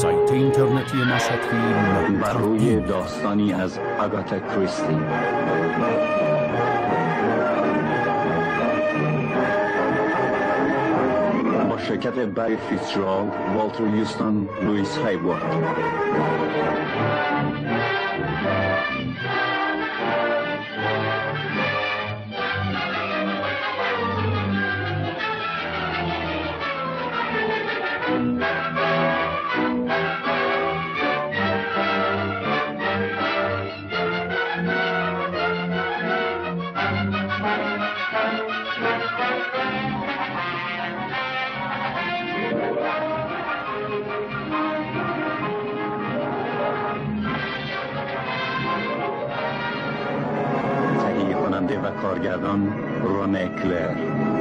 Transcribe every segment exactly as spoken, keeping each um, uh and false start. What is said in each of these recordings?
سایت اینترنتی نشاط فیلم بر روی داستانی از آگاتا کریستی. با شرکت بری فیتزجرالد، والتر یوستون، لوئیس هیوارد. و کارگردان رونه کلر.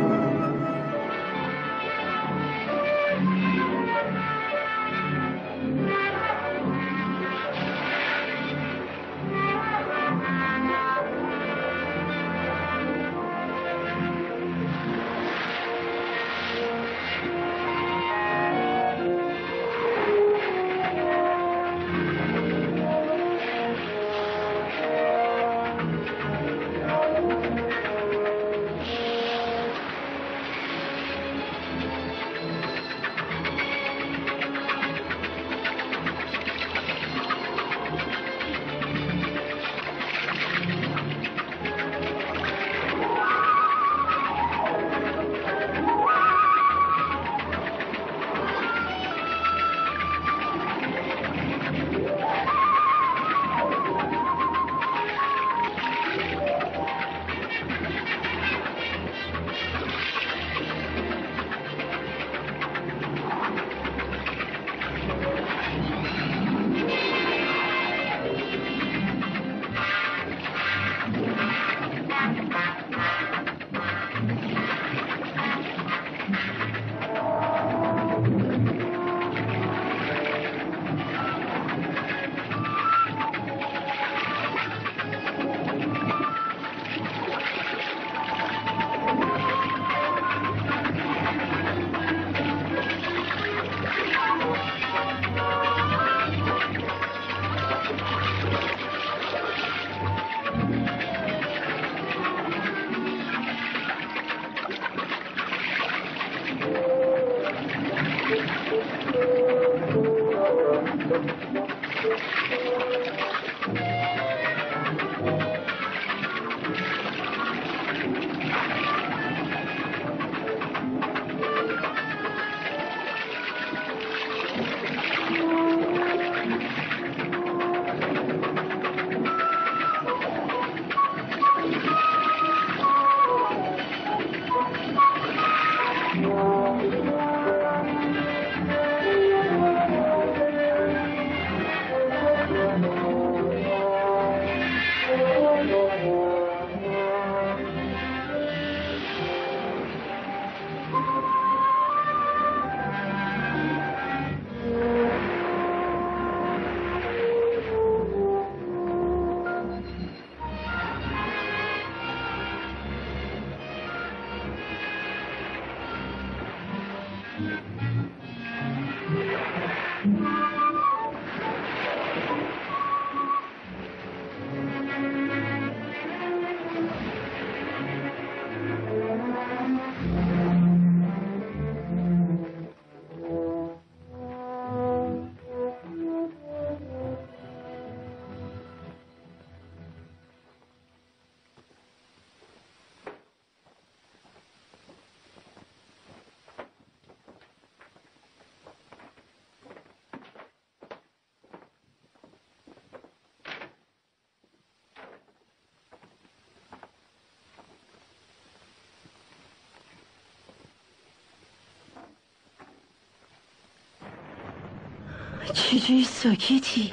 چجوری ساکتی؟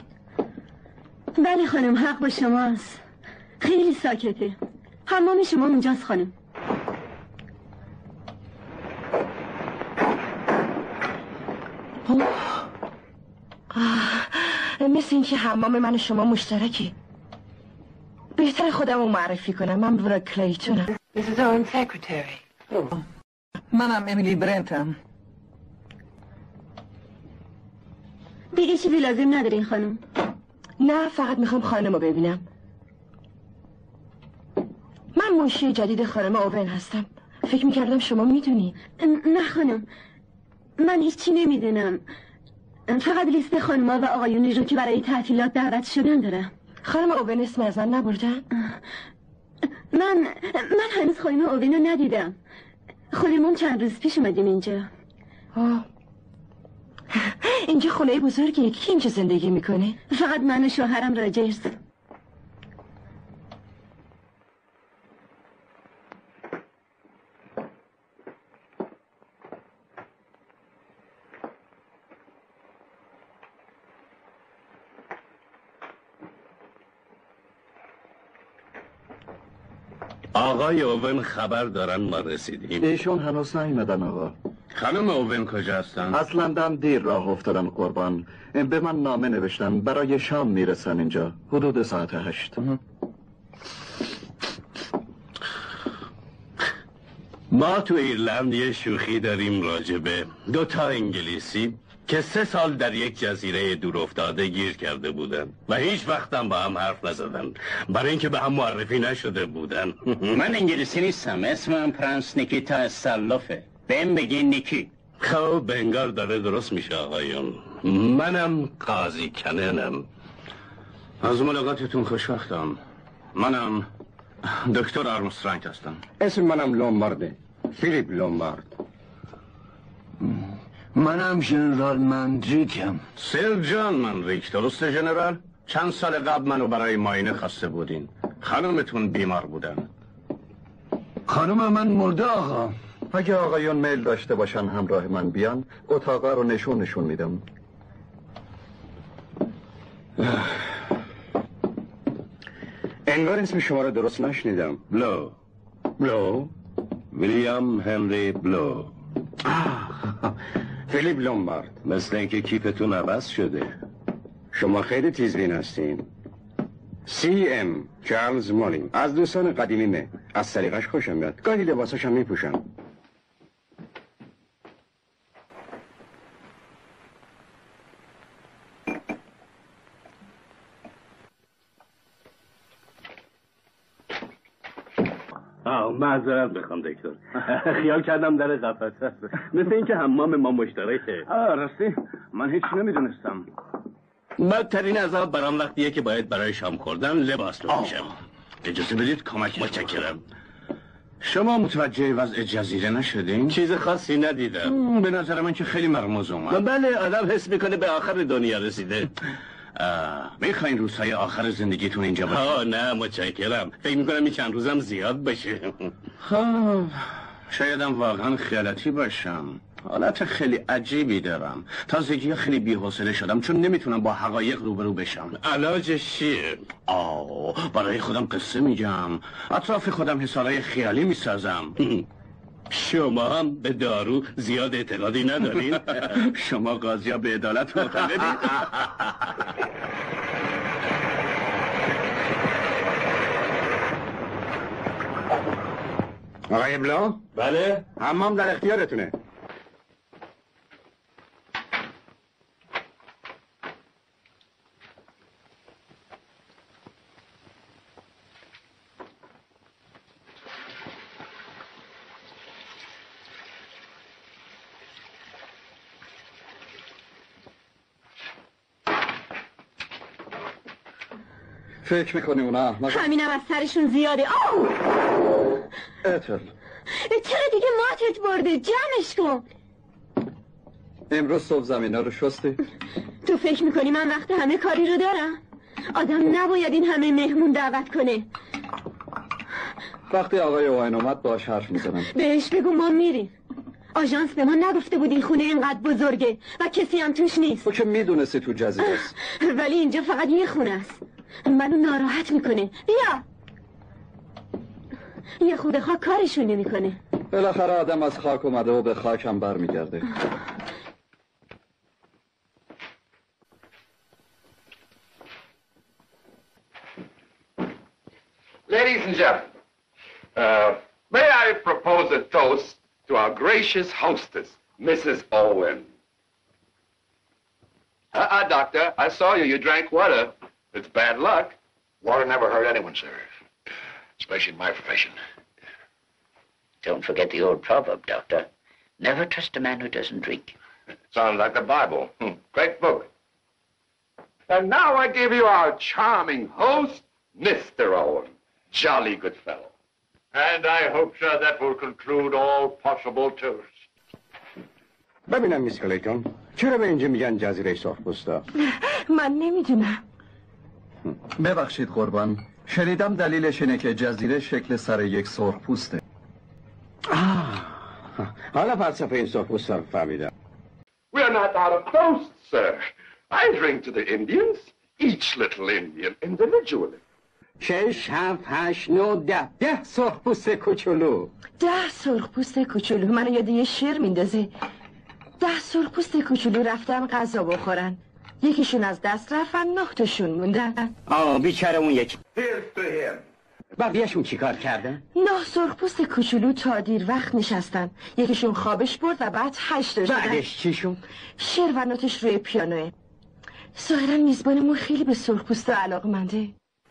بله خانم، حق با شماست. خیلی ساکته. حمام شما اونجاست خانم. مثل این که حمام من و شما مشترکی. بهتر خودم رو معرفی کنم. من برا کلیتونم. This is our secretary. منم امیلی برنتم. دیگه چیزی لازم ندارین خانم؟ نه، فقط میخوام خانم رو ببینم. من منشی جدید خانم اوون هستم. فکر میکردم شما میدونی. نه خانم، من هیچی نمیدونم. فقط لیست خانم‌ها و آقایونی رو که برای تعطیلات دعوت شدن دارم. خانم اوون اسم از من نبردن؟ من من هنوز خانم اوون رو ندیدم. خودمون چند روز پیش اومدیم اینجا. آه. اینجا خونه بزرگیه. کی اینجا زندگی میکنه؟ فقط من و شوهرم راجرز. آقای اوون خبر دارن ما رسیدیم. ایشون هنوز نیومدن آقا. خانم اوون کجا هستن؟ از لندن دیر راه افتادن قربان. به من نامه نوشتن برای شام میرسن اینجا حدود ساعت هشت. ما تو ایرلند یه شوخی داریم راجبه دو تا انگلیسی که سه سال در یک جزیره دور افتاده گیر کرده بودن و هیچ وقتم با هم حرف نزدن برای اینکه به هم معرفی نشده بودن. من انگلیسی نیستم، اسمم پرنس نیکیتا استالوفه. بهم بگی نیکی. خب بنگار داره درست میشه آقایون. منم قاضی کننم. از ملاقاتتون خوشوقتم. منم دکتر آرمسترانگ هستم. اسم منم لومبارده، فیلیپ لومبارد. منم ژنرال مندریکم. سر جان منریک، درسته ژنرال؟ چند سال قبل منو برای معاینه خواسته بودین. خانمتون بیمار بودن. خانم من مرده آقا. اگه آقایون میل داشته باشن همراه من بیان اتاقا رو نشون نشون میدم. انگار اسم شما رو درست نشنیدم. بلو. بلو؟ ویلیام هنری بلو. فیلیپ لومبارد. مثل اینکه کیفتون عوض شده. شما خیلی تیزبین هستین. سی ام چارلز مولین از دوستان قدیمیمه. از سلیقش خوشم میاد. گاهی لباساشم میپوشم. آه معذرت بخوام دکتر. خیال کردم در قفسه است. مثل اینکه حمام ما مشترکه. آه راستی من هیچ نمیدونستم. بدترین عذاب برام وقتیه که باید برای شام خوردن لباس بپوشم. اجازه بدید کمک متشکرم. شما متوجه وضع جزیره نشدین؟ چیز خاصی ندیدم. به نظر من که خیلی مرموز اومد. بله آدم حس میکنه به آخر دنیا رسیده. میخواین روزهای آخر زندگیتون اینجا باشه؟ آه نه متشکرم. فکر میکنم این چند روزم زیاد بشه. خب شایدم واقعا خیالتی باشم. حالت خیلی عجیبی دارم. تازگی خیلی بی‌حوصله شدم چون نمیتونم با حقایق روبرو بشم. علاجش چیه؟ آه برای خودم قصه میگم. اطراف خودم حسارای خیالی میسازم. شما هم به دارو زیاد اعتقادی ندارین؟ شما قاضیا به عدالت معتقدین؟ آقای بلو؟ بله؟ حمام در اختیارتونه. فکر میکنی اونا احمق؟ همینم از سرشون زیاده. آو! اتل چرا دیگه ماتت برده؟ جمعش کن. امروز صبح زمینا رو شستی؟ تو فکر میکنی من وقت همه کاری رو دارم؟ آدم نباید این همه مهمون دعوت کنه. وقتی آقای اوین اومد باش حرف میزنم. بهش بگو ما میریم. آژانس به ما نگفته بود این خونه اینقدر بزرگه و کسی هم توش نیست. تو که میدونستی تو جزیره است. ولی اینجا فقط یه خونه است. منو ناراحت میکنه. بیا. یه خود خاک کارشون نمیکنه. بالاخره آدم از خاک اومده و به خاک هم برمیگرده. Ladies and gentlemen, uh, may I propose a toast to our gracious hostess, Missus Owen. Uh-uh, doctor. I saw you. You drank water. It's bad luck. Water never hurt anyone, sir. Especially in my profession. Don't forget the old proverb, Doctor. Never trust a man who doesn't drink. Sounds like the Bible. Hmm. Great book. And now I give you our charming host, Mister Owen. Jolly good fellow. And I hope, sir, that will conclude all possible tours. ببینم میس کلیتون، چرا به اینجا میگن جزیره سرخپوستا؟ من نمیدونم. ببخشید قربان، شنیدم دلیلش اینه که جزیره شکل سر یک سرخپوسته. آه، حالا فلسفه این سرخپوستا رو فهمیدم. We are not out of boast, sir. I drink to the Indians, each little Indian individually. شش، هفت، هشت، نه، ده. ده سرخپوست کوچولو. ده سرخپوست کوچولو منو یاد یه شعر میندازه. ده سرخپوست کوچولو رفتن غذا بخورن. یکیشون از دست رفتن، نه تاشون موندن. آه بیچاره اون یک. Here's to him. بقیه‌شون چیکار کردن؟ نه سرخپوست کوچولو تا دیر وقت نشستن. یکیشون خوابش برد و بعد هشت شدن. بعدش چی شد؟ شعر و نوتش روی پیانوه. ظاهرا میزبانمون خیلی به سرخپوستا علاقه‌منده.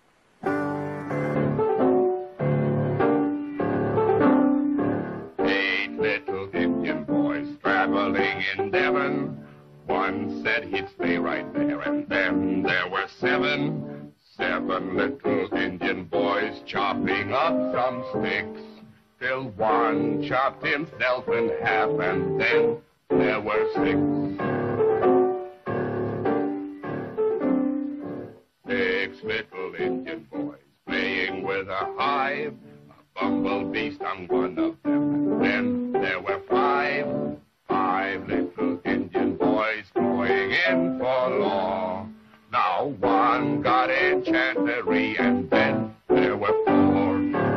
Eight little Indian boys traveling in Devon. One said he'd stay right there, and then there were seven. Seven little Indian boys chopping up some sticks, till one chopped himself in half, and then there were six. Six little Indian boys playing with a hive. A bumblebee stung one of them, and then there were five. Five little Indian boys going in for law. Now one got enchantery, and then there were four.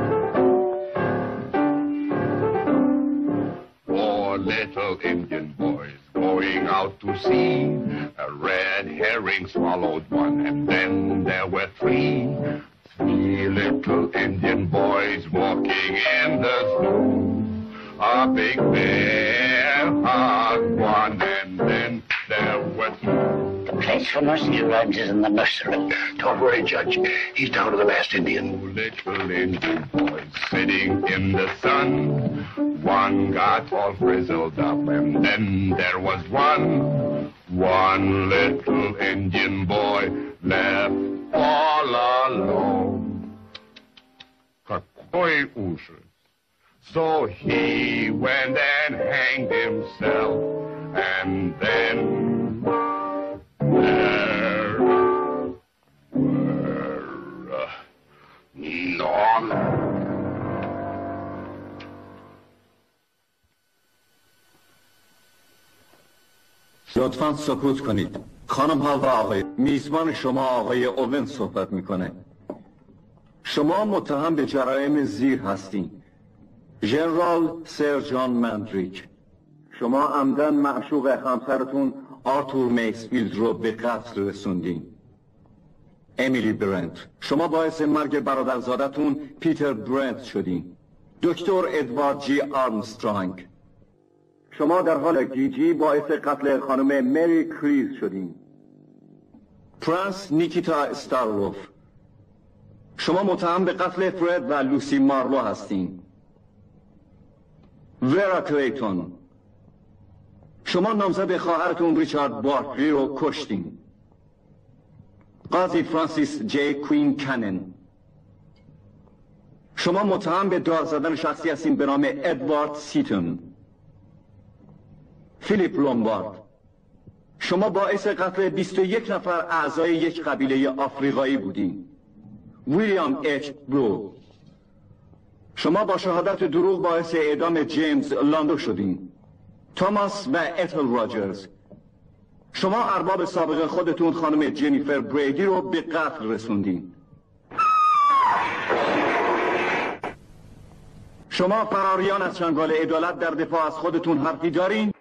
Four little Indian boys going out to sea. A red herring swallowed one, and then there were three. Three little Indian boys walking in the zoo. A big bear hugged one, and then there were two. The place for nursery rhymes is in the nursery. Don't worry, Judge. He's down to the last Indian. Two little Indian boys sitting in the sun. One got all frizzled up, and then there was one. One little Indian boy left all alone. Какой ужас! So he went and hanged himself, and then there were uh, none. لطفاً سکوت کنید. خانم ها و آقای، میزبان شما آقای اوون صحبت میکنه. شما متهم به جرایم زیر هستین. ژنرال سر جان مندریک، شما عمدن معشوق همسرتون آرتور میکسفیلد رو به قتل رسوندین. امیلی برنت، شما باعث مرگ برادرزادتون پیتر برنت شدین. دکتر ادوارد جی آرمسترانگ، شما در حال گیجی باعث قتل خانم مری کریز شدین. پرنس نیکیتا استاروف، شما متهم به قتل فرد و لوسی مارلو هستین. ورا کلیتون، شما نامزد خواهرتون ریچارد بارکلی رو کشتین. قاضی فرانسیس جی کوین کنن، شما متهم به دار زدن شخصی هستین به نام ادوارد سیتون. فیلیپ لومبارد، شما باعث قتل بیست و یک نفر اعضای یک قبیله آفریقایی بودین. ویلیام اچ برو، شما با شهادت دروغ باعث اعدام جیمز لاندو شدین. توماس و اتل راجرز، شما ارباب سابق خودتون خانم جنیفر بریدی رو به قتل رسوندین. شما فراریان از چنگال عدالت در دفاع از خودتون حرفی دارین؟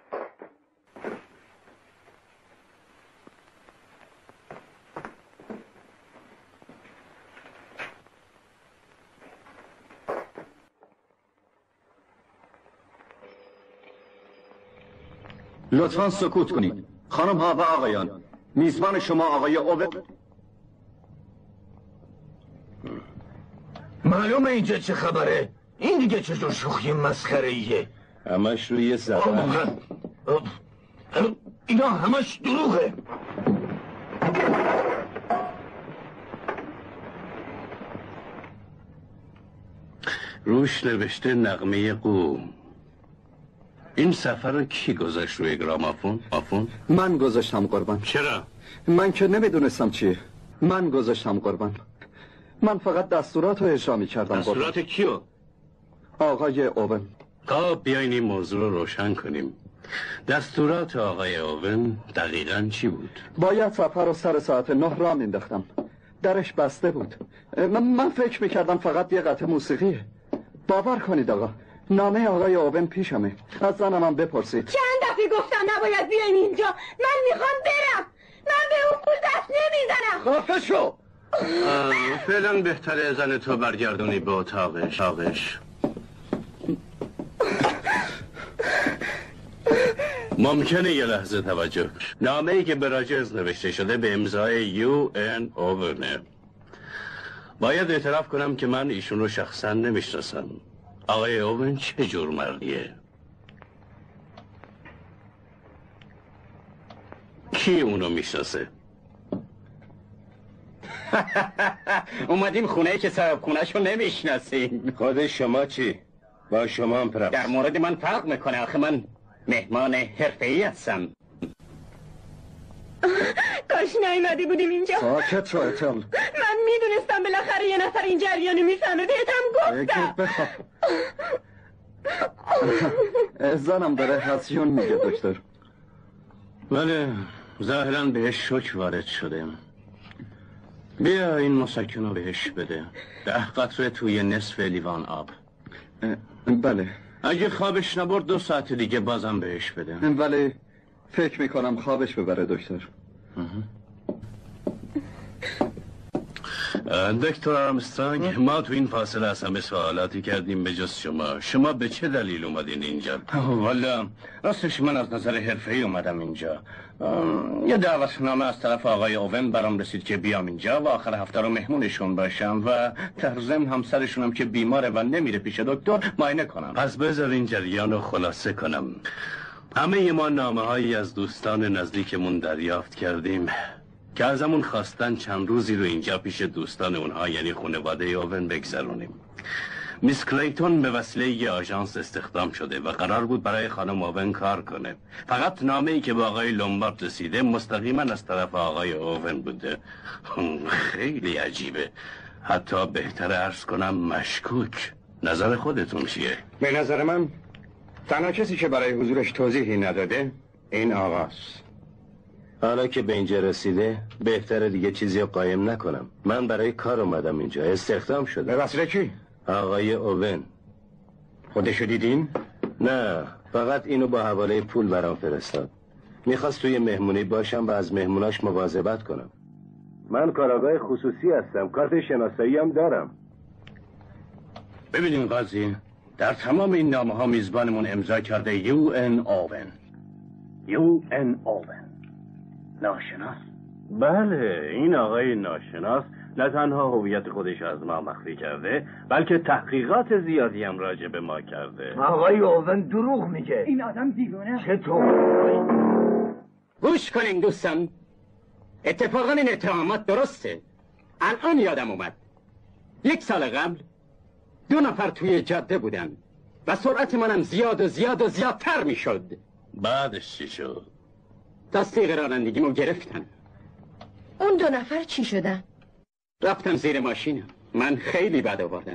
لطفاً سکوت کنید. خانم ها و آقایان، میزبان شما آقای اوون. معلومه اینجا چه خبره؟ این دیگه چجور شوخی مسخره ایه؟ همش روی زبان. اینا همش دروغه. روش نوشته نغمه قوم. این سفر رو کی گذاشت روی گرامافون؟ آفون؟ من گذاشتم قربان. چرا؟ من که نمیدونستم چیه. من گذاشتم قربان. من فقط دستورات رو اجرا میکردم. دستورات کیو؟ آقای اوون. تا بیاین این موضوع رو روشن کنیم. دستورات آقای اوون دقیقاً چی بود؟ باید سفر رو سر ساعت نه را مینداختم. درش بسته بود. من, من فکر میکردم فقط یه قطعه موسیقیه. باور کنید آقا، نامه آقای اوون پیشمه. از زنم هم بپرسید. چند دفعه گفتم نباید بیاین اینجا. من میخوام برم. من به اون پول دست نمیزنم. خفه شو. فعلا بهتره زن تو برگردونی به اتاقش. اتاقش ممکنه یه لحظه توجه. نامه ای که به راجرز نوشته شده به امضای یو ان اوورنه. باید اعتراف کنم که من ایشون رو شخصا نمیشناسم. آقای اوون چه جور مردیه؟ کی اونو میشناسه؟ اومدیم خونه که صاحب خونه‌شو نمیشناسیم. خود شما چی؟ با شما هم پرفت. در مورد من فرق میکنه. آخه من مهمان حرفه‌ای هستم. کاش نیومده بودیم اینجا. ساکت شو اتل. من میدونستم بالاخره یه نفر این جریانو میفهمه. بهتم گفتم. زنم داره هسیون میگه دکتر. بله ظاهراً بهش شوک وارد شده. بیا این مسکن رو بهش بده. ده قطره توی نصف لیوان آب. بله. اگه خوابش نبرد دو ساعت دیگه بازم بهش بده. ولی فکر میکنم خوابش ببره دکتر. دکتر آرمسترانگ، ما تو این فاصله از همه سوالاتی کردیم به جز شما. شما به چه دلیل اومدین اینجا؟ والا راستش من از نظر حرفه‌ای اومدم اینجا. یه دعوتنامه از طرف آقای اوون برام رسید که بیام اینجا و آخر هفته رو مهمونشون باشم و در ضمن همسرشونم که بیماره و نمیره پیش دکتر معاینه کنم. پس بذار این جریان رو خلاصه کنم. همه ما نامه هایی از دوستان نزدیکمون دریافت کردیم که ازمون خواستن چند روزی رو اینجا پیش دوستان اونها یعنی خانواده اوون بگذرونیم. میس کلیتون به وسیله یه آژانس استخدام شده و قرار بود برای خانم اوون کار کنه. فقط نامه‌ای که به آقای لومبارد رسیده مستقیما از طرف آقای اوون بوده. خیلی عجیبه. حتی بهتر عرض کنم مشکوک. نظر خودتون چیه؟ به نظر من تنها کسی که برای حضورش توضیحی نداده این آقاست. حالا که به اینجا رسیده بهتره دیگه چیزی رو قایم نکنم. من برای کار اومدم اینجا. استخدام شده. به وسیله کی؟ آقای اوون. خودشو دیدین؟ نه فقط اینو با حواله پول برام فرستاد. میخواست توی مهمونی باشم و از مهموناش مواظبت کنم. من کارآگاه خصوصی هستم. کارت شناسایی هم دارم. ببینین قاضی، در تمام این نامه ها میزبانمون امضا کرده یو ان اوون. یو ان اوون ناشناس. بله این آقای ناشناس نه تنها هویت خودش از ما مخفی کرده بلکه تحقیقات زیادی هم راجع به ما کرده. آقای اوون دروغ میگه. این آدم دیوانه. چطور؟ گوش کنین دوستان، اتفاقا این اتهامات درسته. الان یادم اومد یک سال قبل دو نفر توی جاده بودن و سرعت منم زیاد و زیاد و زیادتر میشد. بعدش چی شد؟ تصدیق رانندگیمو گرفتن. اون دو نفر چی شدن؟ رفتم زیر ماشینم. من خیلی بد آوردم.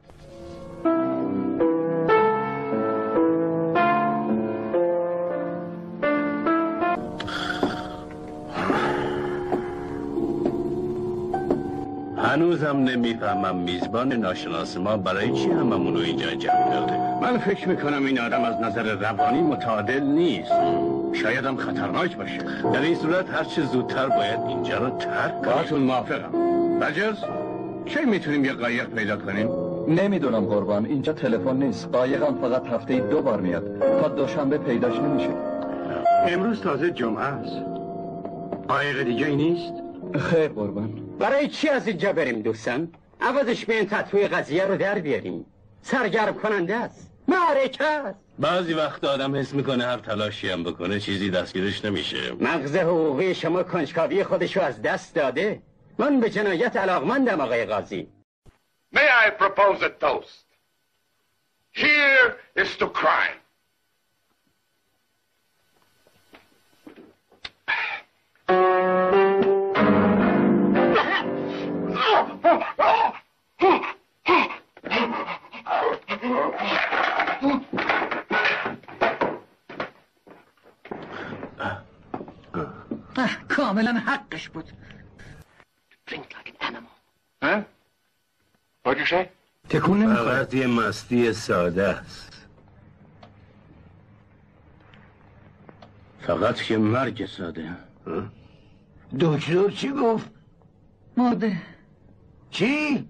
هنوزم نمیفهمم میزبان ناشناس ما برای چی هممونو اینجا جمع کرده. من فکر میکنم این آدم از نظر روانی متعادل نیست. شاید هم خطرناک باشه. در این صورت هر چه زودتر باید اینجا رو ترک کنیم. باهاتون موافقم. رجز کی میتونیم یه قایق پیدا کنیم؟ نمیدونم قربان، اینجا تلفن نیست. قایقم فقط هفته دو بار میاد. تا دوشنبه پیداش نمیشه. امروز تازه جمعه است. قایق دیگه ای نیست؟ خیر قربان. برای چی از اینجا بریم دوستان؟ عوضش بیاین تطوی قضیه رو در بیاریم. سرگرم کننده است. معرکه است. بعضی وقت آدم حس میکنه هر تلاشی هم بکنه چیزی دستگیرش نمیشه. مغز حقوقی شما کنجکاوی خودشو از دست داده. من به جنایت علاقمندم آقای قاضی. May I propose a toast? Here is to crime. کاملا حقش بود. Drink like an animal. Huh? What'd you say? تکون نمیخوره. فقط یه مستی ساده است. فقط که مرگ ساده. دکتر چی گفت؟ مرده. چی؟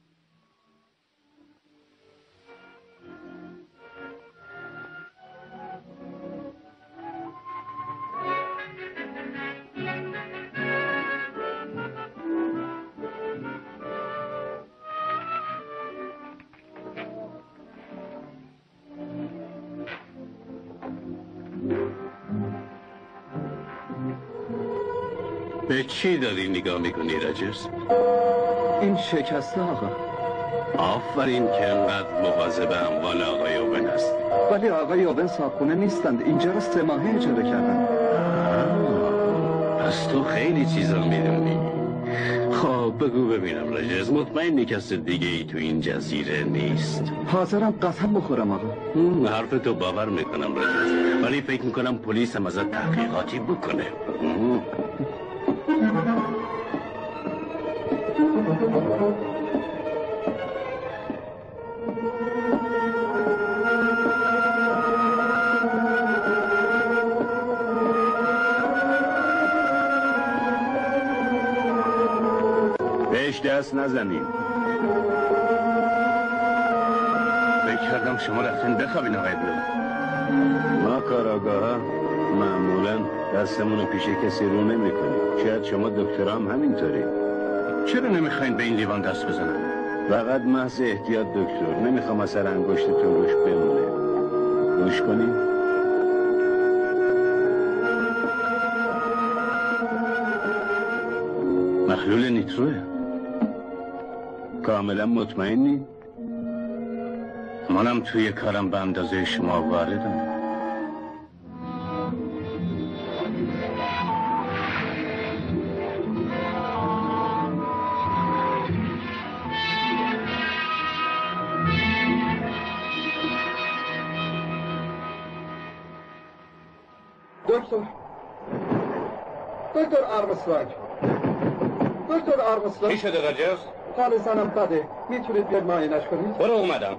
به چی داری نگاه میکنی رجز؟ این شکسته آقا. آفرین که انقدر مواظب اموال آقای اوبن هستی. ولی آقای اوبن صاحبخونه نیستند. اینجا رو سه ماهه اجاره کردن. پس تو خیلی چیزا میدونی. خب بگو ببینم رجز، مطمئنی کس دیگه ای تو این جزیره نیست؟ حاضرم قسم بخورم آقا. حرف تو باور میکنم رجز، ولی فکر میکنم پلیس هم ازت تحقیقاتی بکنه. بهش دست نزنیم. فکر کردم شما رفتین بخوابین آقای بلو. ما کاراگاه معمولا دستمون رو پیش کسی رو نمی کنیم. شاید شما دکترام همینطوری. چرا نمیخواین به این لیوان دست بزنم؟ فقط محض احتیاط دکتر. نمیخوام اثر انگشتتون روش بمونه. گوش کنیم. مخلول نیتروه. کاملا مطمئنی؟ منم توی کارم به اندازه شما واردم. دکتر دکتر آرمسترانگ دکتر آرمسترانگ چی شده رجز؟ حال زنم بده. میتونید بیاد معاینش کنید؟ برو اومدم.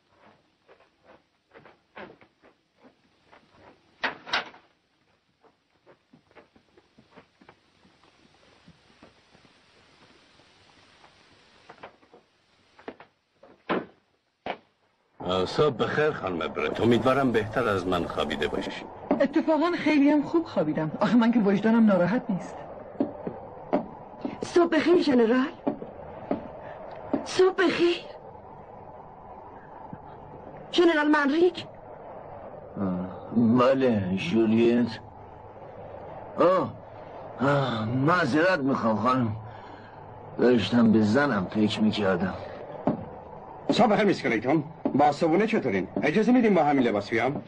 صبح بخیر خانم برت. امیدوارم بهتر از من خوابیده باشی. اتفاقا خیلی هم خوب خوابیدم. آخه من که وجدانم ناراحت نیست. صبح بخیر ژنرال. صبح بخیر ژنرال منریک. بله جولیت. آه آه معذرت میخوام خانم. داشتم به زنم فکر میکردم. صبح بخیر میس کلیتون. با صبونه چطورین؟ اجازه میدیم با همین لباس بیام؟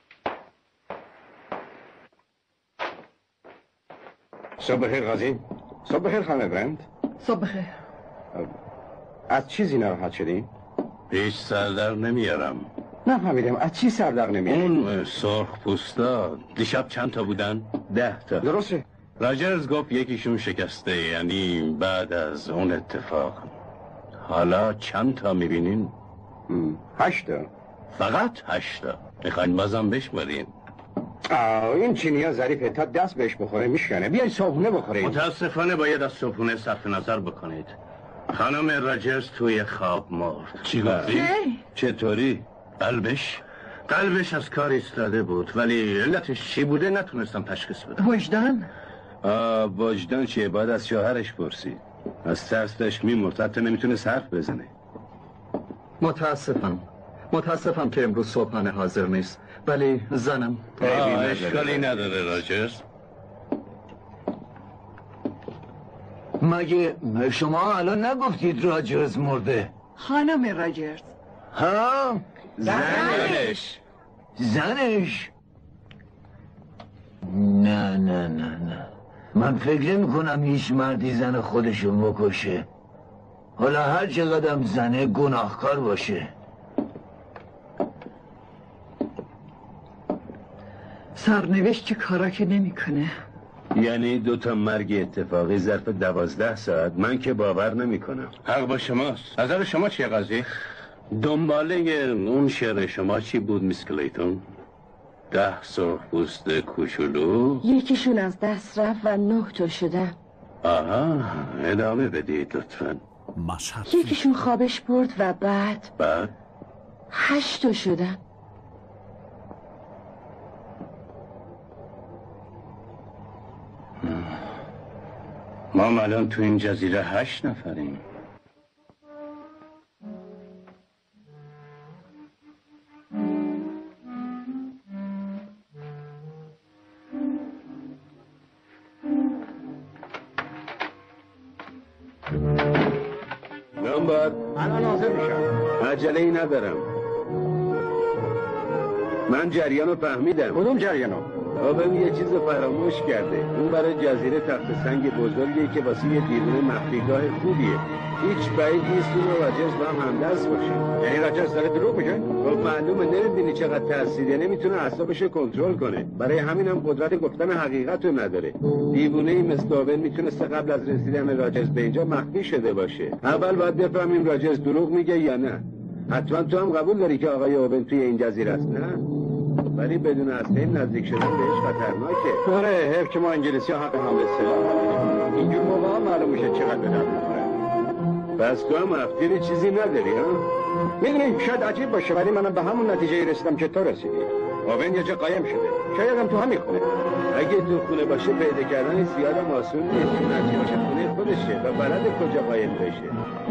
صبح بخیر قاضی. صبح بخیر خانم برند. صبح بخیر. از چیزی ناراحت شدین؟ هیچ سردر نمیارم. نه فهمیدم از چی سردر نمیارم؟ اون سرخ پوستا دیشب چند تا بودن؟ ده تا. درسته. راجرز گفت یکیشون شکسته، یعنی بعد از اون اتفاق. حالا چند تا میبینین؟ هشتا. فقط هشتا. میخواین بازم بشمارین؟ آه این چینی ظریفه تا دست بهش بخوره میشکنه. بیاین صبحونه بخورین. متاسفانه باید از صبحونه صرف نظر بکنید. خانم راجرز توی خواب مرد. چی گفتی؟ چطوری؟ قلبش قلبش از کار ایستاده بود، ولی علتش چی بوده نتونستم تشخیص بدم. وجدان؟ آه وجدان چیه؟ باید از شوهرش پرسید. از ترس داشت میمرد، حتی نمیتونه حرف بزنه. متاسفم متاسفم که امروز صبحانه حاضر نیست، ولی زنم اشکالی نداره راجرز. مگه شما الان نگفتید راجرز مرده؟ خانم راجرز. ها؟ زنش زنش؟ نه نه نه نه من فکر نمی کنم هیچ مردی زن خودشو بکشه، حالا هر چقدر زنه گناهکار باشه. سرنوشت چه کارا که نمیکنه. یعنی دو تا مرگ اتفاقی ظرف دوازده ساعت؟ من که باور نمی کنم. حق با شماست. نظر شما چیه قضیه؟ دنباله اون شعر شما چی بود میس کلیتون؟ ده سرخپوست کوچولو، یکیشون از دست رفت و نه تا شدن. آها ادامه بدید لطفاً. یکیشون خوابش برد و بعد بعد هشت تا شدن. ما الان تو این جزیره هشت نفریم. من باید الان حاضر میشم. عجله ای ندارم. من جریان رو فهمیدم. کدوم جریانو؟ آبم یه چیز فراموش کرده. اون برای جزیره تخت سنگ بزرگیه که واسه یه دیوونه مخفیگاه خوبیه. هیچ بعید نیست اون و راجرز با هم همدست باشن. یعنی راجرز داره دروغ میگه؟ خب معلومه، نمیبینی چقدر ترسیده، نمیتونه اعصابش کنترل کنه. برای همین هم قدرت گفتن حقیقت رو نداره. دیوونه ای مثل آبن میتونسته قبل از رسیدن راجرز به اینجا مخفی شده باشه. اول باید بفهمیم راجرز دروغ میگه یا نه. حتما تو هم قبول داری که آقای اوبن توی این جزیره است، نه؟ ولی بدون اسلحه نزدیک شدن بهش خطرناکه. آره حیف که ما انگلیسی ها حق حمله سلاح نداریم. اینجور موقع ها معلوم میشه چقدر به درد می‌خوره. پس تو هم افکاری چیزی نداری ها؟ میدونی شاید عجیب باشه ولی منم به همون نتیجه رسیدم که تو رسیدی. اوبن یه جا قایم شده، شاید هم تو همین خونه. اگه تو خونه باشه پیدا کردن زیادم آسون نیست، چون هرچی باشه خونه خودشه و بلد کجا قایم بشه.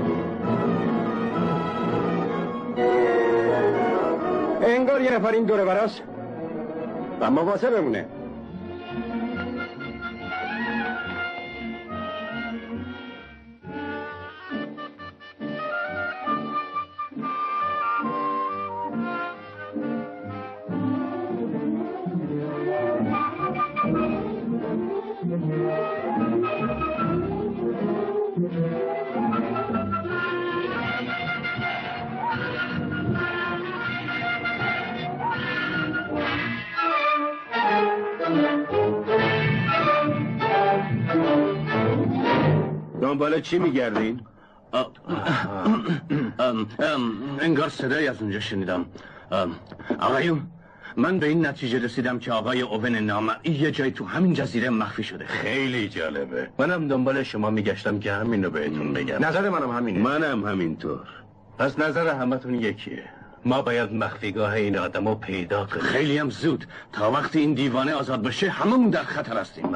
انگار یه نفر این دوره براست و مواظب بمونه. دنباله چی میگردین؟ انگار صدایی از اونجا شنیدم. آقایون من به این نتیجه رسیدم که آقای اوون نامرئی یه جای تو همین جزیره مخفی شده. خیلی جالبه. منم دنبال شما میگشتم که همین رو بهتون بگم. نظر منم همینه. منم همینطور. پس نظر همتون یکیه. ما باید مخفیگاه این آدم رو پیدا کنیم. خیلی هم زود. تا وقتی این دیوانه آزاد بشه هممون در خطر هستیم.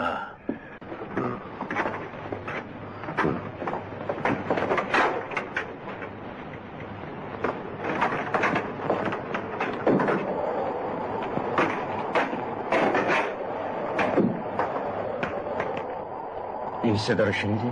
این صدا رو شنیدی؟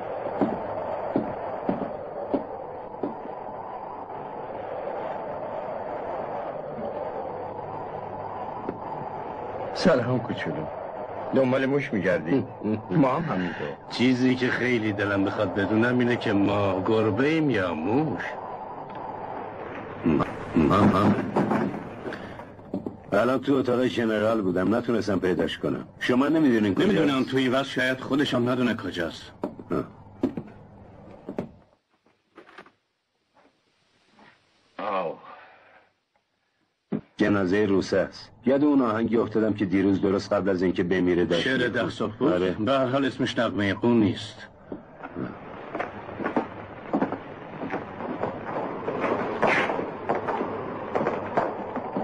سلام کوچولو. دنبال موش میگردی؟ ما هم همینطور. چیزی که خیلی دلم بخواد بدونم اینه که ما گربه ایم یا موش. ما هم الان تو اتاق ژنرال بودم، نتونستم پیداش کنم. شما نمیدونین کجاست؟ نمیدونم، تو این وقت شاید خودشم ندونه کجاست. آه. جنازه روسه است. یاد اون آهنگی افتادم که دیروز درست قبل از اینکه بمیره داشت. شعر ده سرخپوست؟ آره. به هر حال اسمش نغمه قون نیست.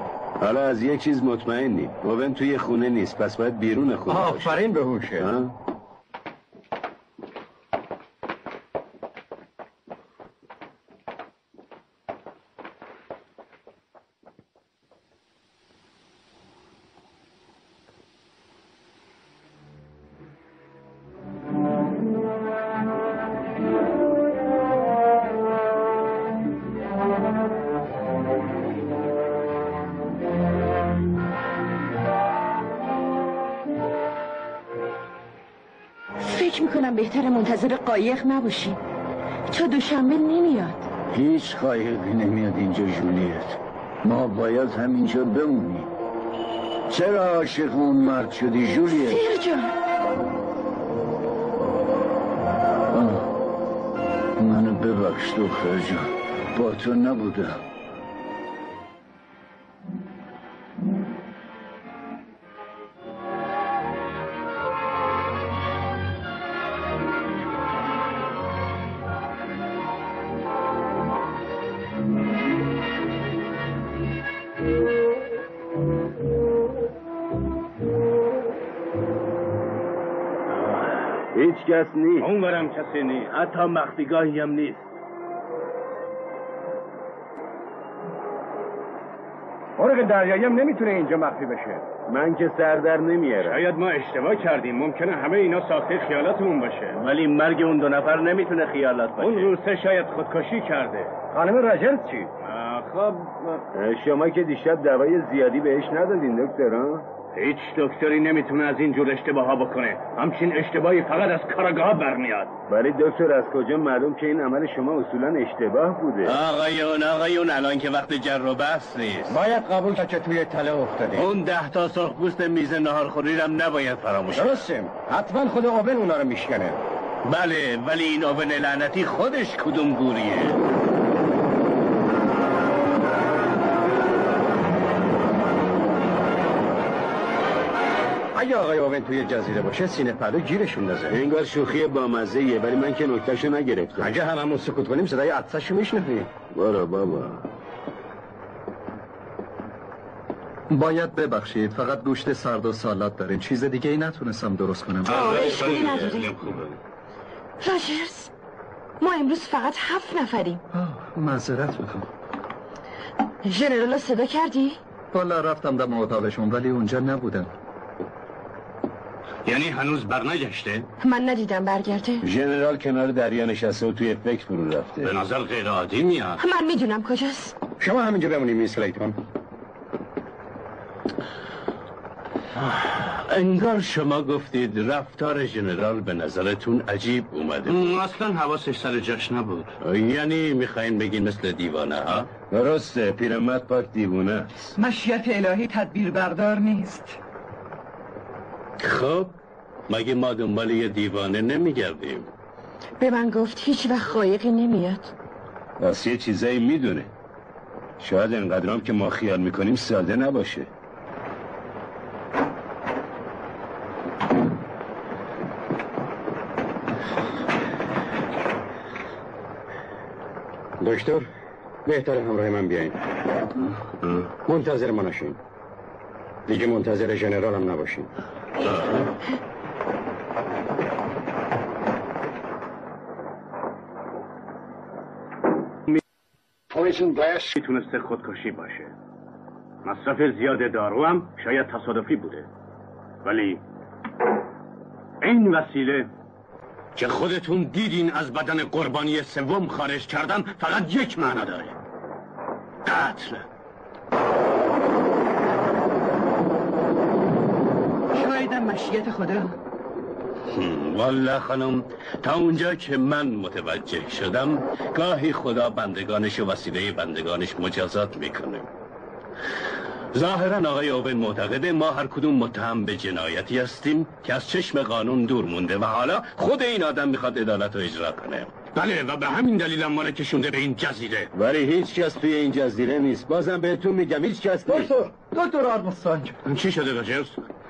حالا از یک چیز مطمئنی، اوون توی خونه نیست، پس باید بیرون خونه باشه. آفرین به هوشه. فکر میکنم بهتر منتظر قایق نباشیم، تا دوشنبه نمیاد. هیچ قایقی نمیاد اینجا جولیت. ما باید همینجا بمونیم. چرا عاشق اون مرد شدی جولیت؟ سیر جان، منو ببخش دختر جان، با تو نبودم. هیچ کس نیست. اونورم کسی نیست، حتی مخفیگاهی هم نیست. مرغ دریایی هم نمیتونه اینجا مخفی بشه. من که سر در نمیارم. شاید ما اشتباه کردیم، ممکنه همه اینا ساخته خیالاتمون باشه. ولی مرگ اون دو نفر نمیتونه خیالات باشه. اون روسه شاید خودکشی کرده. خانم راجرز چی؟ خب شما که دیشب دوای زیادی بهش ندادین دکتر ها؟ هیچ دکتری نمیتونه از این جور اشتباه ها بکنه. همچین اشتباهی فقط از کاراگاه برمیاد. ولی دکتر از کجا معلوم که این عمل شما اصولا اشتباه بوده؟ آقایون آقایون الان که وقت جر و بحث نیست. باید قبول کرد که توی تله افتاده. اون ده تا سرخپوست میز ناهارخوری هم نباید فراموش کرد. درسته، حتما خود اوون اونا رو میشکنه. بله، ولی این اوون لعنتی خودش کدوم گوریه؟ اگه آقای اوون توی جزیره باشه سینه پلو گیرشون دازه. انگار شوخی با مزه‌ایه، ولی من که نکتهشو نگرفتم. اگه هممون سکوت کنیم صدای عطسه‌شو میشنویم. برو بابا. باید ببخشید، فقط گوشت سرد و سالاد داریم، چیز دیگه ای نتونستم درست کنم. اشکالی نداره. راجرز، ما امروز فقط هفت نفریم. معذرت میخوام. ژنرال صدا کردی؟ والا رفتم دم اتاقشون ولی اونجا نبودن. یعنی هنوز برنگشته؟ من ندیدم برگرده. ژنرال کنار دریا نشسته و توی فکر فرو رفته. به نظر غیر عادی میاد. من میدونم کجاست. شما همینجا بمونید میس کلیتون. انگار شما گفتید رفتار ژنرال به نظرتون عجیب اومده. اصلا حواسش سر جاش نبود. یعنی میخواین بگین مثل دیوانه ها؟ درسته، پیرمرد پاک دیوانه است. مشیت الهی تدبیر بردار نیست. خب مگه ما دنبال یه دیوانه نمیگردیم؟ به من گفت هیچ وقت قایقی نمیاد. پس یه چیزایی میدونه. شاید انقدرام که ما خیال میکنیم ساده نباشه. دکتر بهتر همراه من بیاین. منتظر ما نشین. دیگه منتظر ژنرال هم نباشین. پویزن گلاس میتونسته خودکشی باشه. مصرف زیاد دارو هم شاید تصادفی بوده، ولی این وسیله که خودتون دیدین از بدن قربانی سوم خارج کردم فقط یک معنا داره: قتل. شایدم مشیت خدا. والله خانم، تا اونجا که من متوجه شدم گاهی خدا بندگانش و وسیله بندگانش مجازات میکنه. ظاهرا آقای اوون معتقده ما هر کدوم متهم به جنایتی هستیم که از چشم قانون دور مونده و حالا خود این آدم میخواد عدالت رو اجرا کنه. بله، و به همین دلیل هم ما رو کشونده به این جزیره. ولی هیچ کس توی این جزیره نیست. بازم بهتون میگم هیچ کس نیست. دکتر دکتر آرمسترانگ، چی شده راجرز؟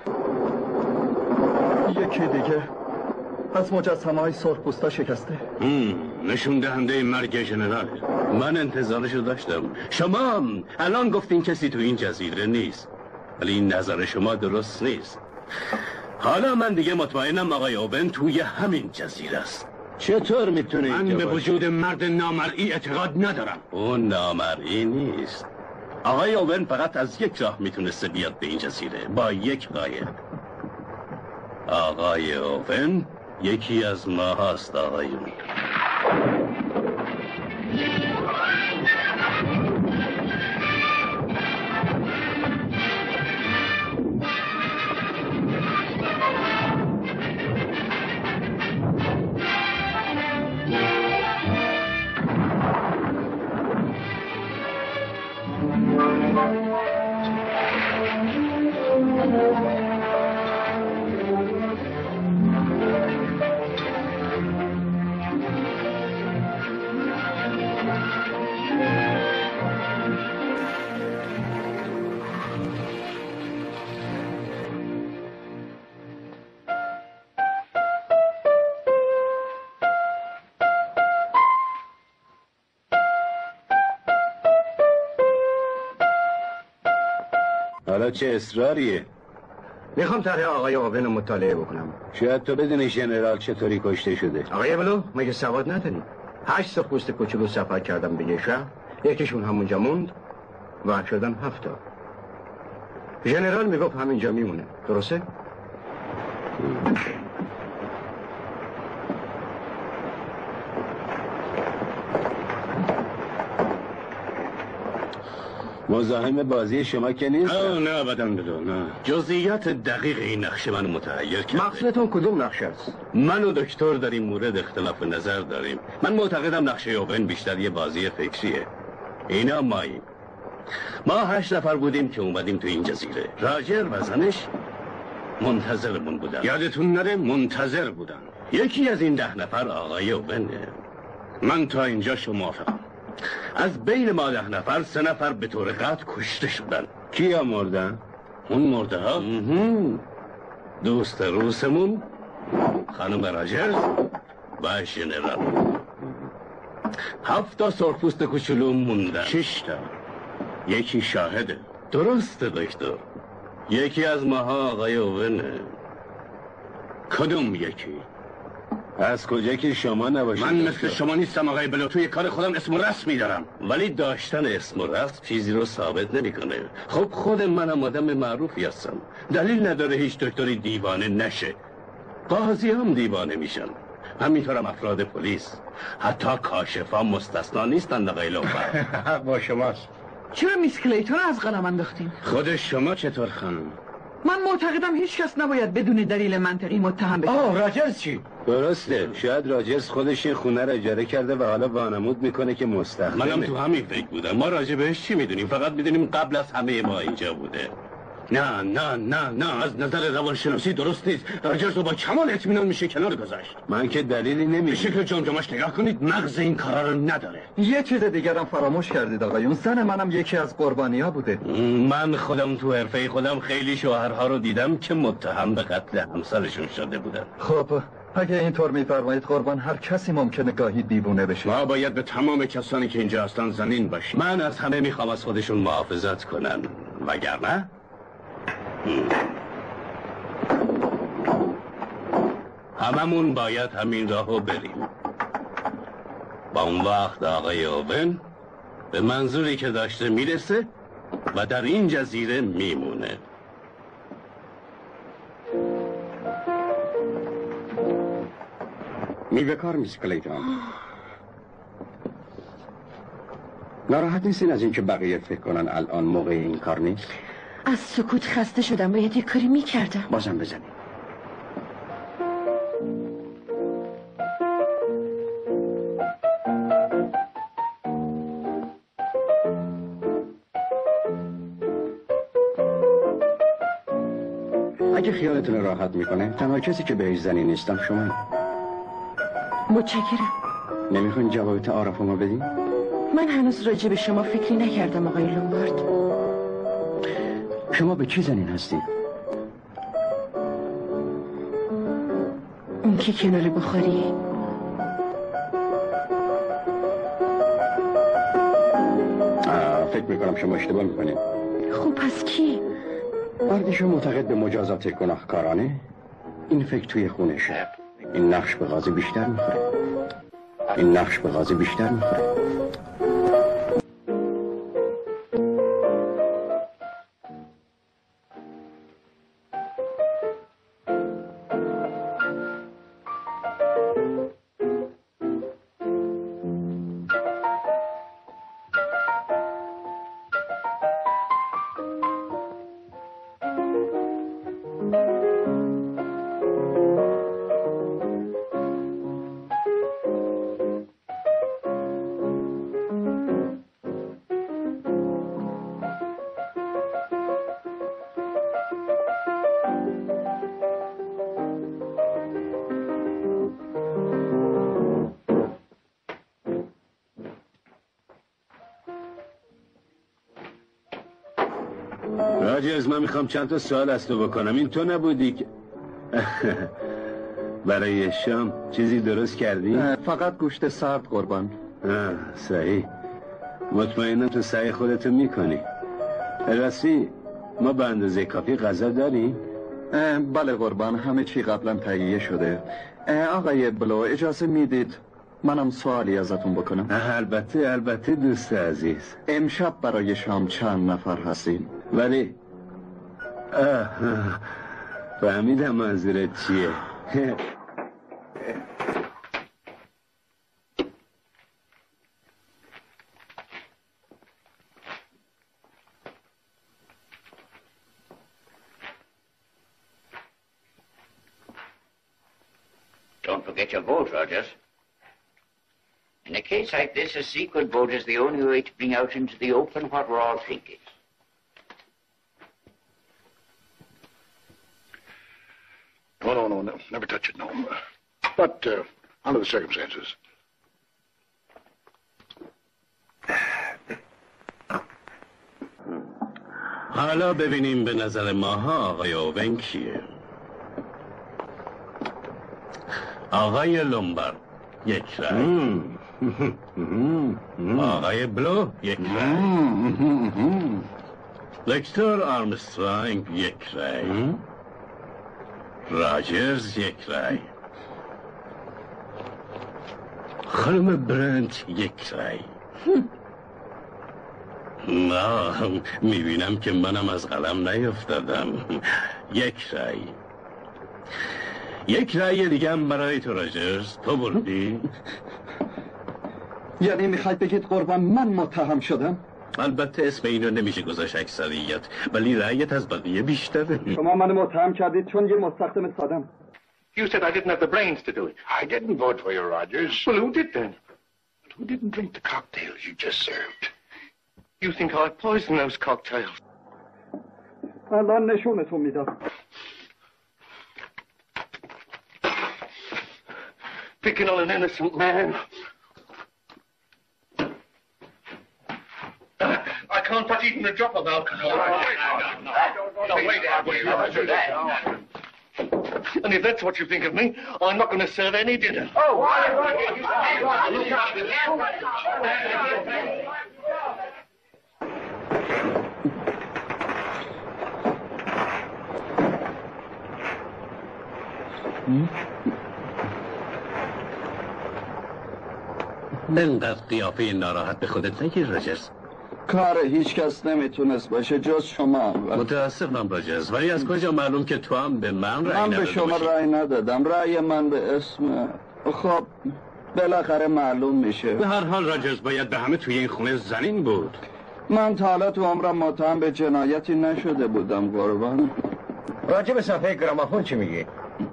یکی دیگه از مجسمه های سرخپوستا شکسته. نشون دهنده مرگ ژنراله. من انتظارشو داشتم. شما الان گفتین کسی تو این جزیره نیست، ولی این نظر شما درست نیست. حالا من دیگه مطمئنم آقای اوون توی همین جزیره است. چطور میتونه من به وجود مرد نامرئی اعتقاد ندارم. اون نامرئی نیست. آقای اوون فقط از یک راه میتونسته بیاد به این جزیره، با یک قایق. آقای اوون یکی از ما هست آقایون. حالا چه اصراریه؟ میخوام طرح آقای اوون رو مطالعه بکنم. شاید تو بدونی ژنرال چطوری کشته شده. آقای بلو مگه سواد نداری؟ هشت سرخپوست کوچولو سفر کردم به یه شهر، یکیشون همونجا موند و شدن هفتا. ژنرال میگفت همینجا میمونه، درسته؟ مزاحم بازی شما که نیست؟ نه ابدا بدون نه. جزئیات دقیق این نقشه منو متحیر کرد. مقصودتون کدوم نقشه است؟ من و دکتر در این مورد اختلاف نظر داریم. من معتقدم نقشه اوون بیشتر یه بازی فکریه. اینا ماییم. ما هشت نفر بودیم که اومدیم تو این جزیره. راجر و زنش منتظرمون بودن. یادتون نره منتظر بودن. یکی از این ده نفر آقای اوونه. من تا اینجا موافقم. از بین ما ده نفر سه نفر به طور قطع کشته شدن. کیا مردن؟ اون مرده ها دوست روسمون، خانم راجرز و ژنرال. هفت تا سرخپوست کوچولو موندن. شش تا. یکی شاهده. درسته دکتر. یکی از ماها آقای اوونه. کدوم یکی؟ از کجا که شما نباشید؟ من مثل شما نیستم آقای بلو. توی کار خودم اسم و رسمی دارم. ولی داشتن اسم و رسم چیزی رو ثابت نمیکنه. خب خود منم آدم معروفی هستم. دلیل نداره هیچ دکتری دیوانه نشه. قاضی هم دیوانه میشن. همینطورم افراد پلیس. حتی کاشفا مستثنا نیستن آقای لوفر. حق با شماست. چرا میس کلیتون از قلم انداختین؟ خود شما چطور خانم؟ من معتقدم هیچ کس نباید بدون دلیل منطقی متهم بشه. آه راجرز چی؟ درسته. شاید راجرز خودش این خونه رو اجاره کرده و حالا وانمود میکنه که مستخدمه. منم تو همین فکر بودم. ما راجع بهش چی میدونیم؟ فقط میدونیم قبل از همه ما اینجا بوده. نه نه نه نه از نظر روانشناسی درست نیست. راجرز رو با کمال اطمینان میشه کنار گذاشت. من که دلیلی نمیدونم. به شکل جمجمش نگاه کنید، مغز این کارا رو نداره. یه چیز دیگرم فراموش کردید آقایون. زن منم یکی از قربانی‌ها بوده. من خودم تو حرفه خودم خیلی شوهرها رو دیدم که متهم به قتل همسرشون شده بودن. خب اگه اینطور میفرمایید قربان، هر کسی ممکنه گاهی دیوونه بشه. ما باید به تمام کسانی که اینجا هستن زمین باشیم. من از همه میخوام از خودشون محافظت کنن، وگرنه هممون باید همین راهو بریم. با اون وقت آقای اوون به منظوری که داشته میرسه و در این جزیره میمونه. میوه کار میس کلیتون. ناراحت نیستین از اینکه بقیه فکر کنن الان موقع این کار نیست؟ از سکوت خسته شدم، باید یه کاری میکردم. بازم بزنی. اگه خیالتون راحت میکنه تنها کسی که بهش زنی نیستم شما. متشکرم. نمیخواین جواب تعارفمو بدین؟ من هنوز راجع به شما فکری نکردم آقای لومبارد. شما به چی زنین هستی؟ اون که کنار بخاری. فکر میکنم شما اشتباه میکنید. خب پس کی؟ مردی شما معتقد به مجازات گناهکارانه، این فکر توی خونشه. این نقش به قاضی بیشتر میخوره. این نقش به قاضی بیشتر میخوره. راجرز من میخوام چند تا سوال از تو بکنم. این تو نبودی که برای شام چیزی درست کردی؟ فقط گوشت سرد قربان. آه صحیح. مطمئنم تو سعی خودتو میکنی. راستی ما به اندازه کافی غذا داریم؟ بله قربان، همه چی قبلا تهیه شده. آقای بلو اجازه میدید منم سوالی ازتون بکنم؟ البته البته دوست عزیز. امشب برای شام چند نفر هستین؟ ولی فهمیدم منظورت چیه. Don't forget your boat, Rogers. In a case like this, a secret boat is the only way to bring out into the open what we're all thinking. No, no, no, no. Never touch it, no. But uh, under the circumstances. حالا ببینیم به نظر ماها آقای اوون کیه. آقای لومبارد یک رای، آقای بلو یک رای، دکتر آرمسترانگ یک رای، راجرز یک رای، خانم برنت یک رای. نه، میبینم که منم از قلم نیفتادم. یک رای. یک رای دیگه هم برای تو راجرز. تو بردی؟ یعنی میخواید بگید قربان من متهم شدم؟ البته اسم اینو نمیشه گذاشت اکثریت، ولی رأیت از بقیه بیشتره. شما من متهم کردید چون یه مستخدم سادم. You said I didn't have the brains to do it. I didn't vote for you, Rogers. Well, who did then? Who didn't drink the cocktails you just served? You think I poisoned those cocktails? الان نشونتون میدم. Picking on an innocent man. I can't touch even a drop of alcohol. No, no, no. No, wait, wait, wait. And if that's what you think of me, I'm not going to serve any dinner. Oh, why? اینقدر قیافه ناراحت به خودت نگیر راجرز. کار هیچ کس نمیتونست باشه جز شما. متاسفم راجرز، ولی از کجا معلوم که تو هم به من رأی نداده من به شما باشی؟ رأی ندادم. رأی من به اسم خب بالاخره معلوم میشه. به هر حال راجرز باید به همه توی این خونه زنین بود. من تا حالا تو عمرم متهم به جنایتی نشده بودم قربان. راجع به صفحه گرامافون چی میگی؟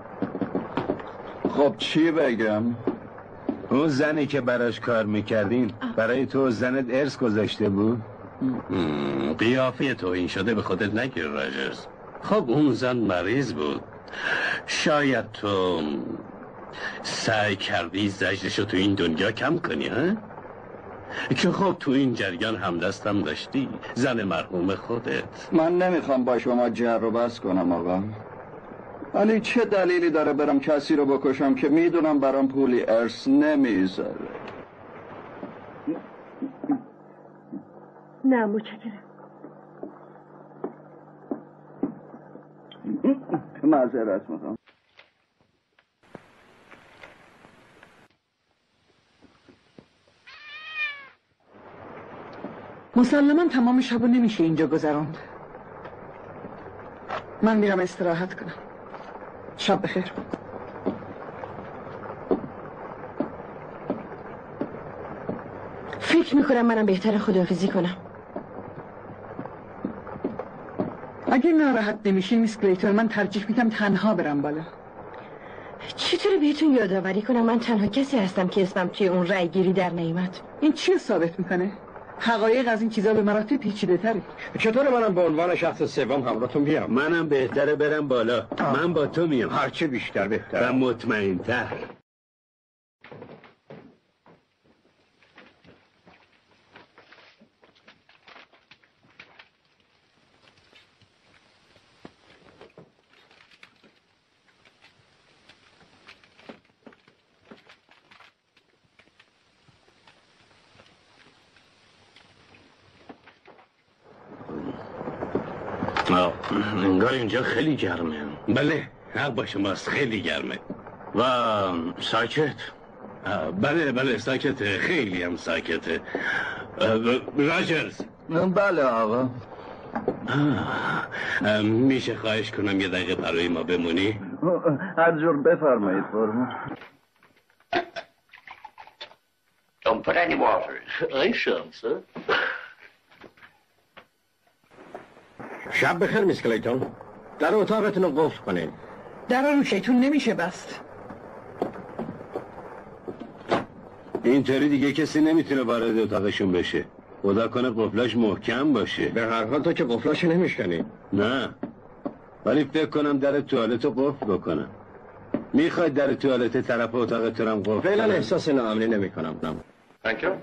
خب چی بگم؟ اون زنی که براش کار میکردین برای تو زنت ارث گذاشته بود؟ قیافه توهین شده به خودت نگیر راجرز. خب اون زن مریض بود. شاید تو سعی کردی زجرشو تو این دنیا کم کنی ها؟ که خب تو این جریان همدستم داشتی، زن مرحوم خودت. من نمیخوام با شما جر و بحث کنم آقا، ولی چه دلیلی داره برم کسی رو بکشم که میدونم برام پولی ارث نمیذاره؟ نه متشکرم. معذرت میخوام. مسلما تمام شبو نمیشه اینجا گذراند. من میرم استراحت کنم. شب بخیر. فکر میکنم منم بهتر خداحافظی کنم. اگه ناراحت نمیشین میس کلیتون، من ترجیح میدم تنها برم بالا. چطوری بهتون یادآوری کنم من تنها کسی هستم که اسمم توی اون رای گیری در نیامد؟ این چی ثابت میکنه؟ حقایق از این چیزا به مراتب پیچیده تره. چطور منم به عنوان شخص سوم همراهتون بیام؟ منم بهتره برم بالا. آه. من با تو میام. هرچه بیشتر بهتر و مطمئن‌تر. انگار اینجا خیلی گرمه. بله حق با شماست، خیلی گرمه و ساکت. بله بله ساکته، خیلی هم ساکته. راجرز. بله آقا. میشه خواهش کنم یه دقیقه برای ما بمونی؟ هر جور بفرمایید فرمان. Don't put any water in. I shan't, sir. شب بخیر میس کلیتون. در اتاقتون رو قفل کنین. در رو شیطون نمیشه بست. اینطوری دیگه کسی نمیتونه وارد اتاقشون بشه. خدا کنه قفلش محکم باشه. به هر حال تو که قفلاشو نمیشکنی. نه ولی فکر کنم در توالت رو قفل بکنم. میخواید در توالت طرف اتاقتون هم قفل؟ فعلا احساس ناامنی نمی کنم. Thank you.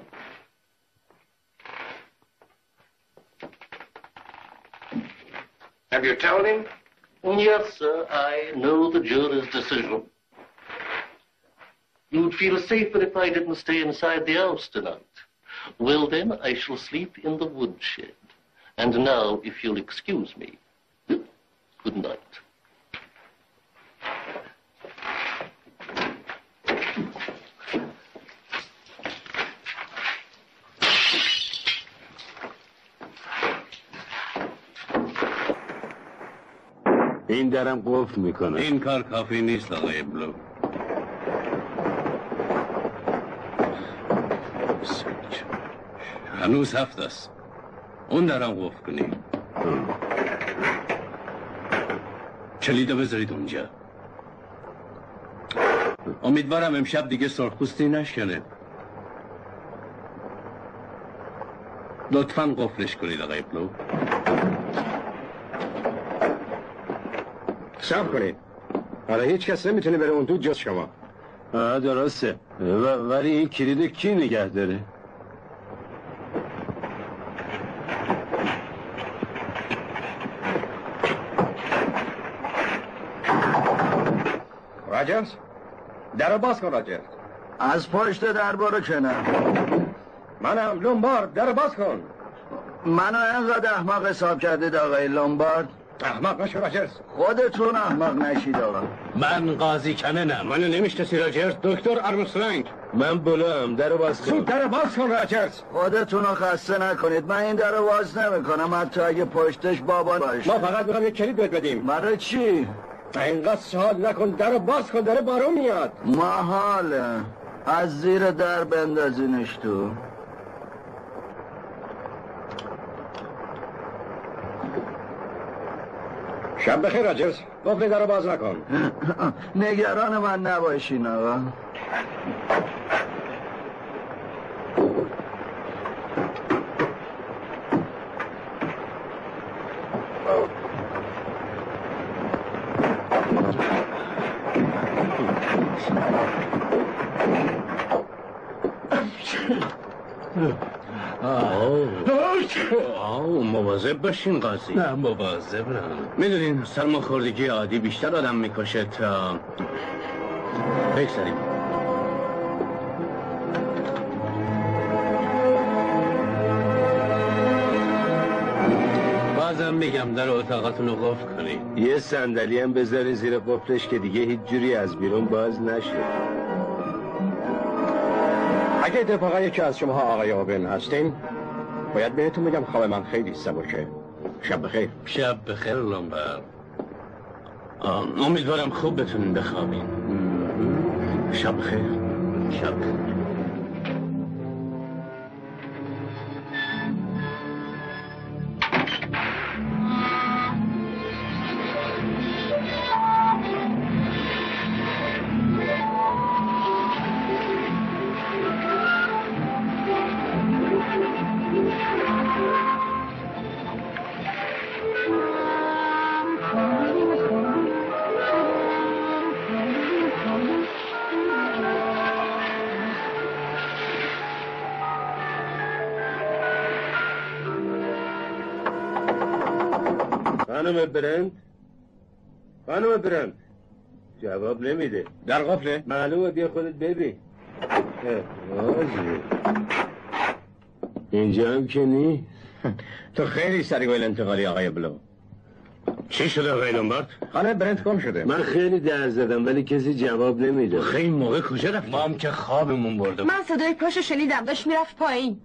Have you told him? Yes, sir. I know the jury's decision. You'd feel safer if I didn't stay inside the house tonight. Well, then, I shall sleep in the woodshed. And now, if you'll excuse me, good night. این درم قفل میکنه. این کار کافی نیست آقای بلو. هنوز هفت است. اون درم قفل کنی. کلیدو بذارید اونجا. امیدوارم امشب دیگه سرخپوستی نشکنه. لطفاً قفلش کنید آقای بلو. صبر کنید. حالا هیچ کس نمیتونه بره اون تو جز شما. آه درسته. ولی این کلید کی نگه داره؟ راجرز در رو باز کن. راجرز از پشت در برو کنم. منم لومبارد در رو باز کن. منو اینقدر احمق حساب کردید آقای لومبارد؟ احمق نشو راجرز. خودتون احمق نشید آقا. من قاضی کننم. منو نمیشناسی راجرز؟ دکتر آرمسترانگ. من بلوام. در رو باز کن. زود در رو باز کن راجرز. خودتون رو خسته نکنید. من این در رو باز نمیکنم حتی اگه پشتش بابا باشه. ما فقط میخوام یک کلید بهت بدیم. برای چی؟ اینقدر سوال نکن. در رو باز کن. در بارون میاد. محاله. از زیر در بندازینش تو. شب بخیر راجرز. قفل در رو باز نکن. نگران من نباشین آقا. آه مواظب باشین قاضی. نه مواظب نه. میدونین سرماخوردگی عادی بیشتر آدم میکشه تا بگذاریم. بازم میگم در اتاقاتون رو قفل کنید. یه صندلی هم بذاری زیر قفلش که دیگه هیچ جوری از بیرون باز نشه. اگه اتفاقا یکی از شما آقای اوبن هستین باید بهتون بگم خواب من خیلی سبکه. شب بخیر. شب بخیر لومبرد. امیدوارم خوب بتونین بخوابین. شب بخیر. شب بخیر. خانم برند خانم برند جواب نمیده. در قفله؟ معلومه. بیا خودت ببین. اینجا هم که نی. تو خیلی سریع و انتقالی آقای بلو. چی شده آقای لومبارد؟ خانه برنت گم شده. من خیلی در زدم ولی کسی جواب نمیده. خیلی موقع کجا رفت؟ ما هم که خوابمون برده. من صدای پاشو شنیدم داشت میرفت پایین.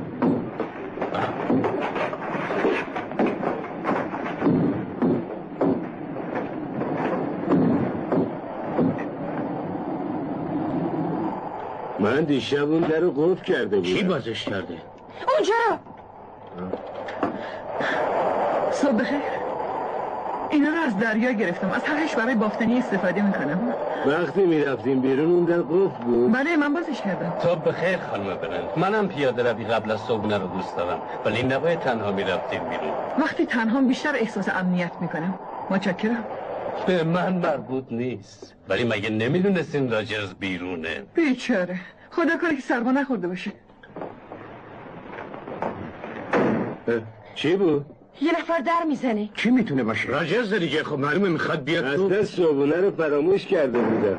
من دیشب اون در رو قفل کرده بودم. کی بازش کرده؟ اونجا رو. صبح بخیر. اینا رو از دریا گرفتم. از هرش برای بافتنی استفاده میکنم. وقتی میرفتیم بیرون اون در قفل بود. بله من بازش کردم. صبح بخیر خانم برنت. منم پیاده روی قبل از صبحونه رو دوست دارم ولی نباید تنها میرفتیم بیرون. وقتی تنها بیشتر احساس امنیت میکنم. متشکرم. به من مربوط نیست. ولی مگه نمیدونستین راجرز بیرونه؟ بیچاره. خدا کنه که سرما نخورده باشه. چی بود؟ یه نفر در میزنه. کی میتونه باشه؟ راجرز دیگه. خب معلومه میخواد بیاد تو. اصلا صبحونه رو فراموش کرده بودم.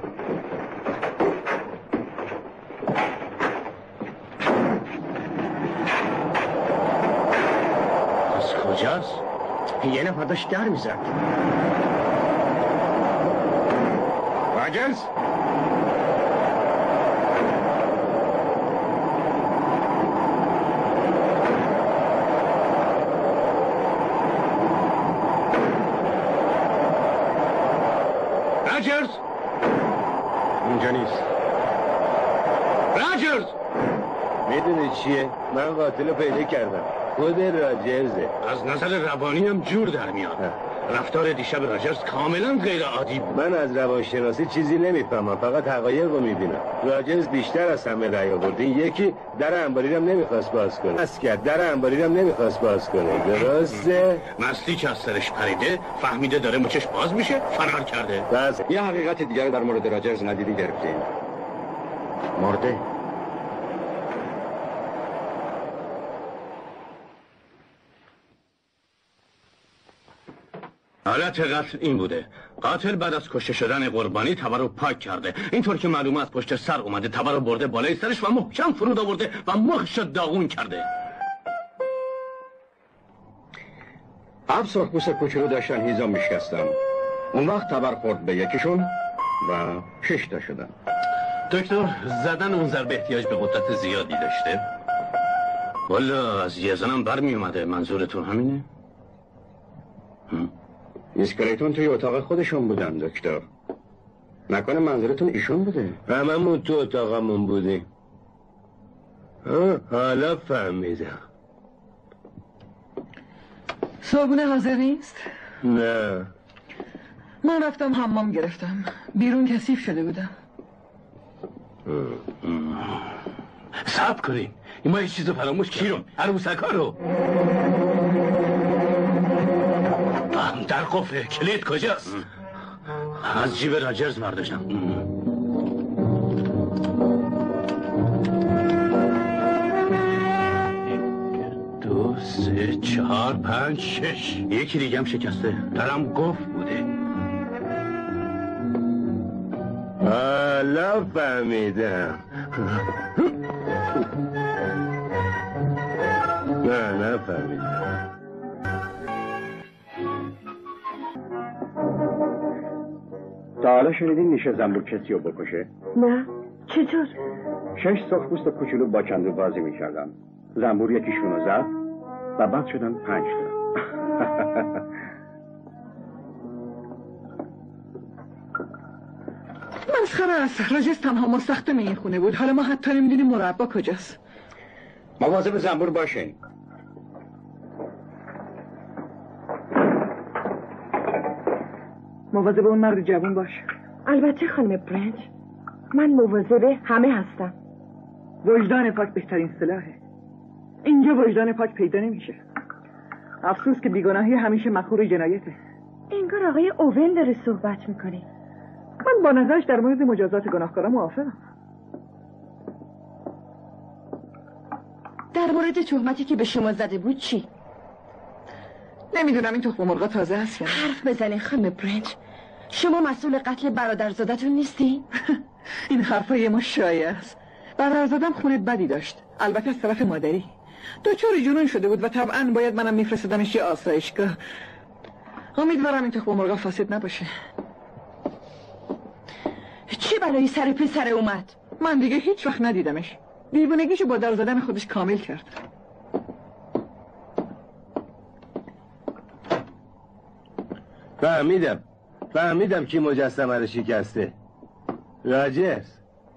از کجاست؟ یه نفر داشت در میزد. راجرز؟ راجرز؟ اونجا نیست. راجرز؟ میدونی چیه؟ من قاتل رو پیدا کردم. خود راجرزه. از نظر روانی هم جور در میاد. رفتار دیشب راجرز کاملا غیر عادی بود. من از روانشناسی چیزی نمیفهمم، فقط حقایق رو میبینم. راجرز بیشتر از همه رأی آورد. این یکی در انباری رو نمیخواست باز کنه. از کرد در انباری رو نمیخواست باز کنه. درسته؟ مستی که از سرش پریده فهمیده داره مچش باز میشه فرار کرده. بس یه حقیقت دیگر در مورد راجرز ندیدی گرفتیم. مرده. حالت قتل این بوده. قاتل بعد از کشته شدن قربانی تبر رو پاک کرده. اینطور که معلومه از پشت سر اومده تبر رو برده بالای سرش و محکم فرود آورده و مخش داغون کرده. هفت سرخپوست کوچولو داشتن هیزم میشکستن. اون وقت تبر خورد به یکیشون و شش تا شدن. دکتر زدن اون ضربه احتیاج به قدرت زیادی داشته؟ والا از یه زنم برمی اومده. منظورتون همینه؟ اسکلیتون توی اتاق خودشون بودن دکتر. نکنه منظورتون ایشون بوده؟ هممون تو اتاقمون بودیم. حالا فهمیدم. صابونه حاضر نیست؟ نه. من رفتم حمام گرفتم. بیرون کثیف شده بودم. صبر کنین. این ما یه چیز رو فراموش کردیم. عروسکا رو. در قفله. کلید کجاست؟ از جیب راجرز برداشتم. دو سه چهار پنج شش. یکی دیگه هم شکسته. درم گفت بوده. حالا فهمیدم. نه نه فهمیدم. تا حالا شنیدین میشه زنبور کسی رو بکشه؟ نه چطور؟ شش سرخپوست کوچولو با کندو بازی میکردن. زنبور یکیشون رو زد و بعد شدن پنج تا. مسخره است. راجرز تنها مستخدم این خونه بود. حالا ما حتی نمیدونیم مربا کجاست. مواظب زنبور باشین. مواظب اون مرد جوان باش. البته خانم برنت من مواظب همه هستم. وجدان پاک بهترین سلاحه. اینجا وجدان پاک پیدا نمیشه. افسوس که بیگناهی همیشه مخور جنایته. انگار آقای اوون داره صحبت میکنه. من با نظرش در مورد مجازات گناهکاران موافقم. در مورد تهمتی که به شما زده بود چی؟ نمیدونم این تخم مرغا تازه هست یا نه. حرف بزنین خانم برنت. شما مسئول قتل برادرزادتون نیستی؟ این حرفای ما شایع است. برادرزادم خونه بدی داشت. البته از طرف مادری. دچار جنون شده بود و طبعا باید منم میفرستادمش یه آسایشگاه. امیدوارم این تخم مرغا فاسد نباشه. چی برای سر پسر اومد؟ من دیگه هیچ وقت ندیدمش. دیوونگیشو با در زدن خودش کامل کرد. فهمیدم فهمیدم کی مجسمه رو شکسته. راجرز.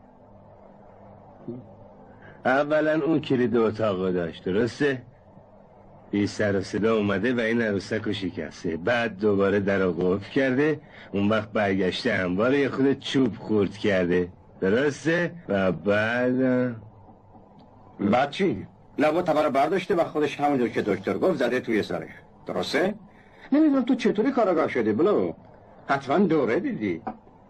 اولا اون کلید اتاق داشت، درسته؟ بی سر و صدا اومده و این عروسک رو شکسته. بعد دوباره در رو قفل کرده. اون وقت برگشته انبار یه خود چوب خورد کرده، درسته؟ و بعد بعد چی؟ لبا تبا رو برداشته و خودش همونجور که دکتر گفت زده توی سرش، درسته؟ نمیدونم تو چطوری کاراگاه شدی بلو؟ حتما دوره دیدی.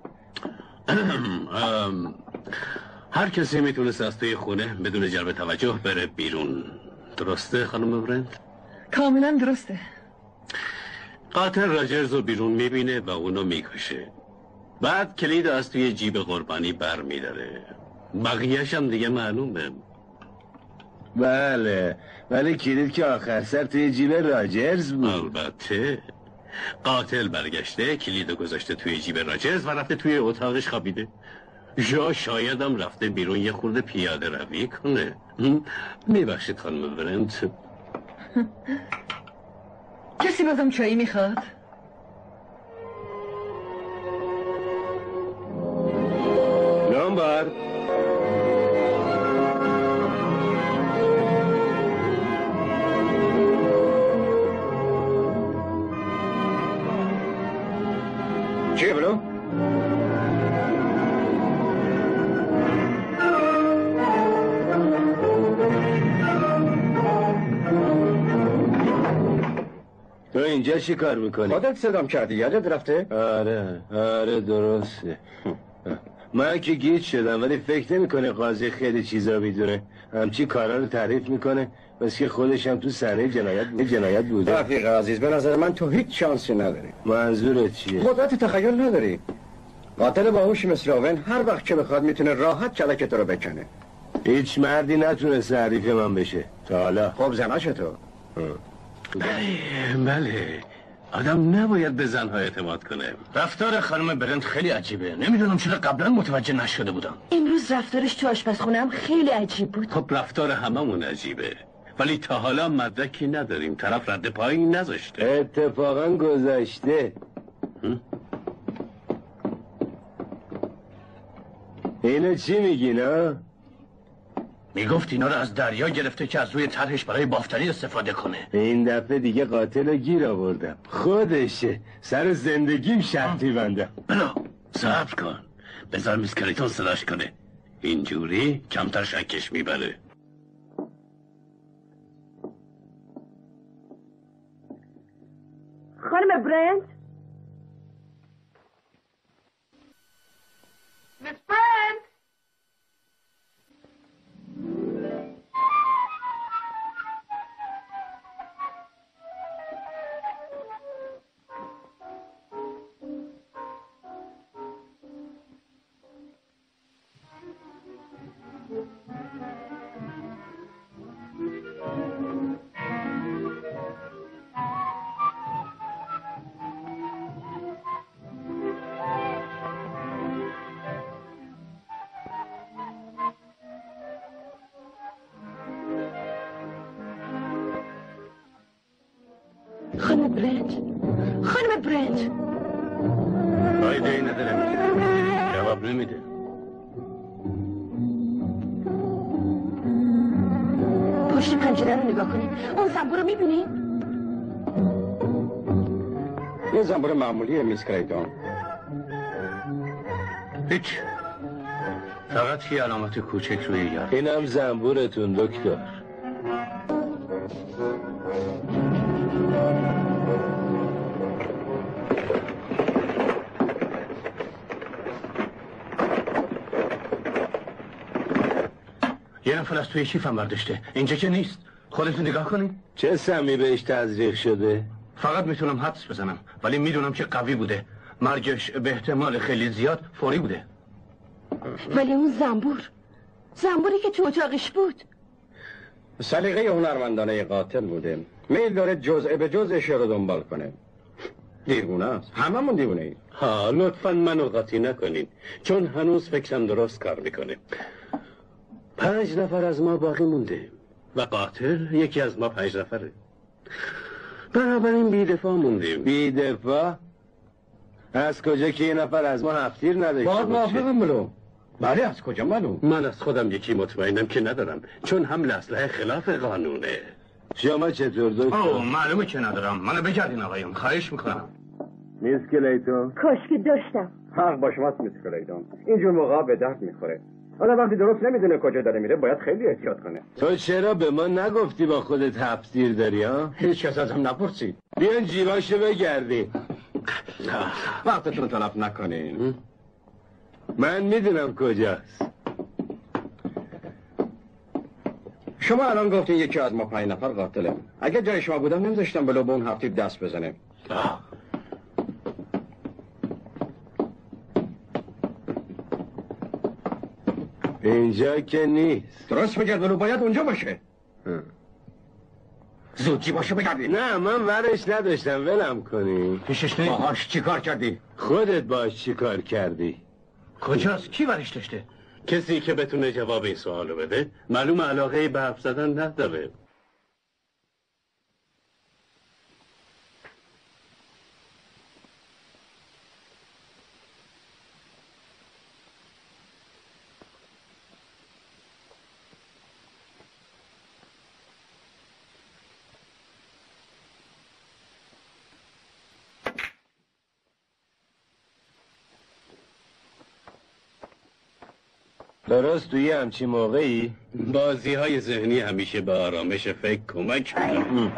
هر کسی میتونست از توی خونه بدون جلب توجه بره بیرون، درسته خانم برند؟ کاملا درسته. قاتل راجرز رو بیرون میبینه و اونو میکشه. بعد کلید از توی جیب قربانی بر میداره. بقیهش هم دیگه معلومه. بله ولی کلید که آخر سر توی جیب راجرز بود. البته قاتل برگشته کلید گذاشته توی جیب راجرز و رفته توی اتاقش خوابیده. یا شاید هم رفته بیرون یه خورده پیاده روی کنه. میبخشید خانم برنت. کسی بازم چایی میخواد؟ لامبارد چیه بلو؟ تو اینجا چی کار میکنی؟ خودت صدام کردی یادت رفته؟ آره آره درسته. من که گیج شدم ولی فکر نمیکنه قاضی خیلی چیزا میدونه. همچی کارا رو تعریف میکنه بس که خودش هم تو صحنه جنایت جنایت بوده. رفیق عزیز به نظر من تو هیچ شانسی نداری. منظورت چیه؟ قدرت تخیل نداری. قاتل باهوش مثل اوون هر وقت که بخواد میتونه راحت کلک تو رو بکنه. هیچ مردی نتونسته حریف من بشه تا حالا. خب زناش تو. بله آدم نباید به زنها اعتماد کنه. رفتار خانم برنت خیلی عجیبه. نمیدونم چرا قبلا متوجه نشده بودم. امروز رفتارش تو آشپزخونه هم خیلی عجیب بود. خب رفتار هممون عجیبه ولی تا حالا مدرکی نداریم طرف رد پایی نذاشته. اتفاقا گذاشته. اینو چی میگین ها؟ میگفت اینا رو از دریا گرفته که از روی طرحش برای بافتنی استفاده کنه. این دفعه دیگه قاتل رو گیر آوردم. خودشه. سر زندگیم شرطی بندم. بلا صبر کن بذار میس کریتون صداش کنه. اینجوری کمتر شکش میبره. خانم برنت Miss Brent! خانم برنت خانم برنت فایده ای نداره میگه جواب نمیده. پشت پنجره رو نگاه کنید. اون زنبور رو میبینید؟ یه زنبور معمولیه میس کریتون. هیچ فقط یه علامت کوچک روی یارو. اینم زنبورتون دکتر. یه نفر از توی کیفم برداشته. اینجا که نیست. خودتون نگاه کنید. چه سمی بهش تزریق شده؟ فقط میتونم حدس بزنم ولی میدونم که قوی بوده. مرگش به احتمال خیلی زیاد فوری بوده. ولی اون زنبور زنبوری که تو اتاقش بود سلیقه هنرمندانه قاتل بوده. میل داره جزء به جزءش رو دنبال کنه. دیوونه است. هممون دیوونه ایم. ها لطفا منو قاطی نکنین، چون هنوز فکرم درست کار میکنه. پنج نفر از ما باقی مونده و قاتل یکی از ما پنج نفره. بنابراین بی دفاع موندیم. بی دفاع؟ از کجا که یه نفر از ما هفتیر نداشته باشه؟ باید موافقم بلو. بله از کجا معلوم؟ من از خودم یکی مطمئنم که ندارم، چون حمل اسلحه خلاف قانونه. شما چطور دکتر؟ اوه معلومه که ندارم. منو بگردین آقایون، خواهش میکنم. میس کلیتون؟ کاش که داشتم. حق با شماست میس کلیتون. اینجور موقع به درد میخوره. آدم وقتی درست نمیدونه کجا داره میره باید خیلی احتیاط کنه. تو چرا به ما نگفتی با خودت هفتیر داری ها؟ هیچ کس ازم نپرسید. بیان جیباشو بگردی. وقتتون تلف نکنین. من میدونم کجاست. شما الان گفتین یکی از ما پنج نفر قاتله. اگه جای شما بودم نمیذاشتم بلو به اون هفتیر دست بزنه. اینجا که نیست. درست بگرد بلو، باید اونجا باشه. زودی باشه بگردی. نه من ورش نداشتم، ولم کنی. پیشش نه؟ باهاش چی کار کردی؟ خودت باش چی کار کردی؟ کجاست؟ کی ورش داشته؟ کسی که بتونه جواب این سوالو بده معلوم علاقه به حرف زدن نداره. درست توی همچی موقعی؟ بازی های ذهنی همیشه به آرامش فکر کمک میکنه.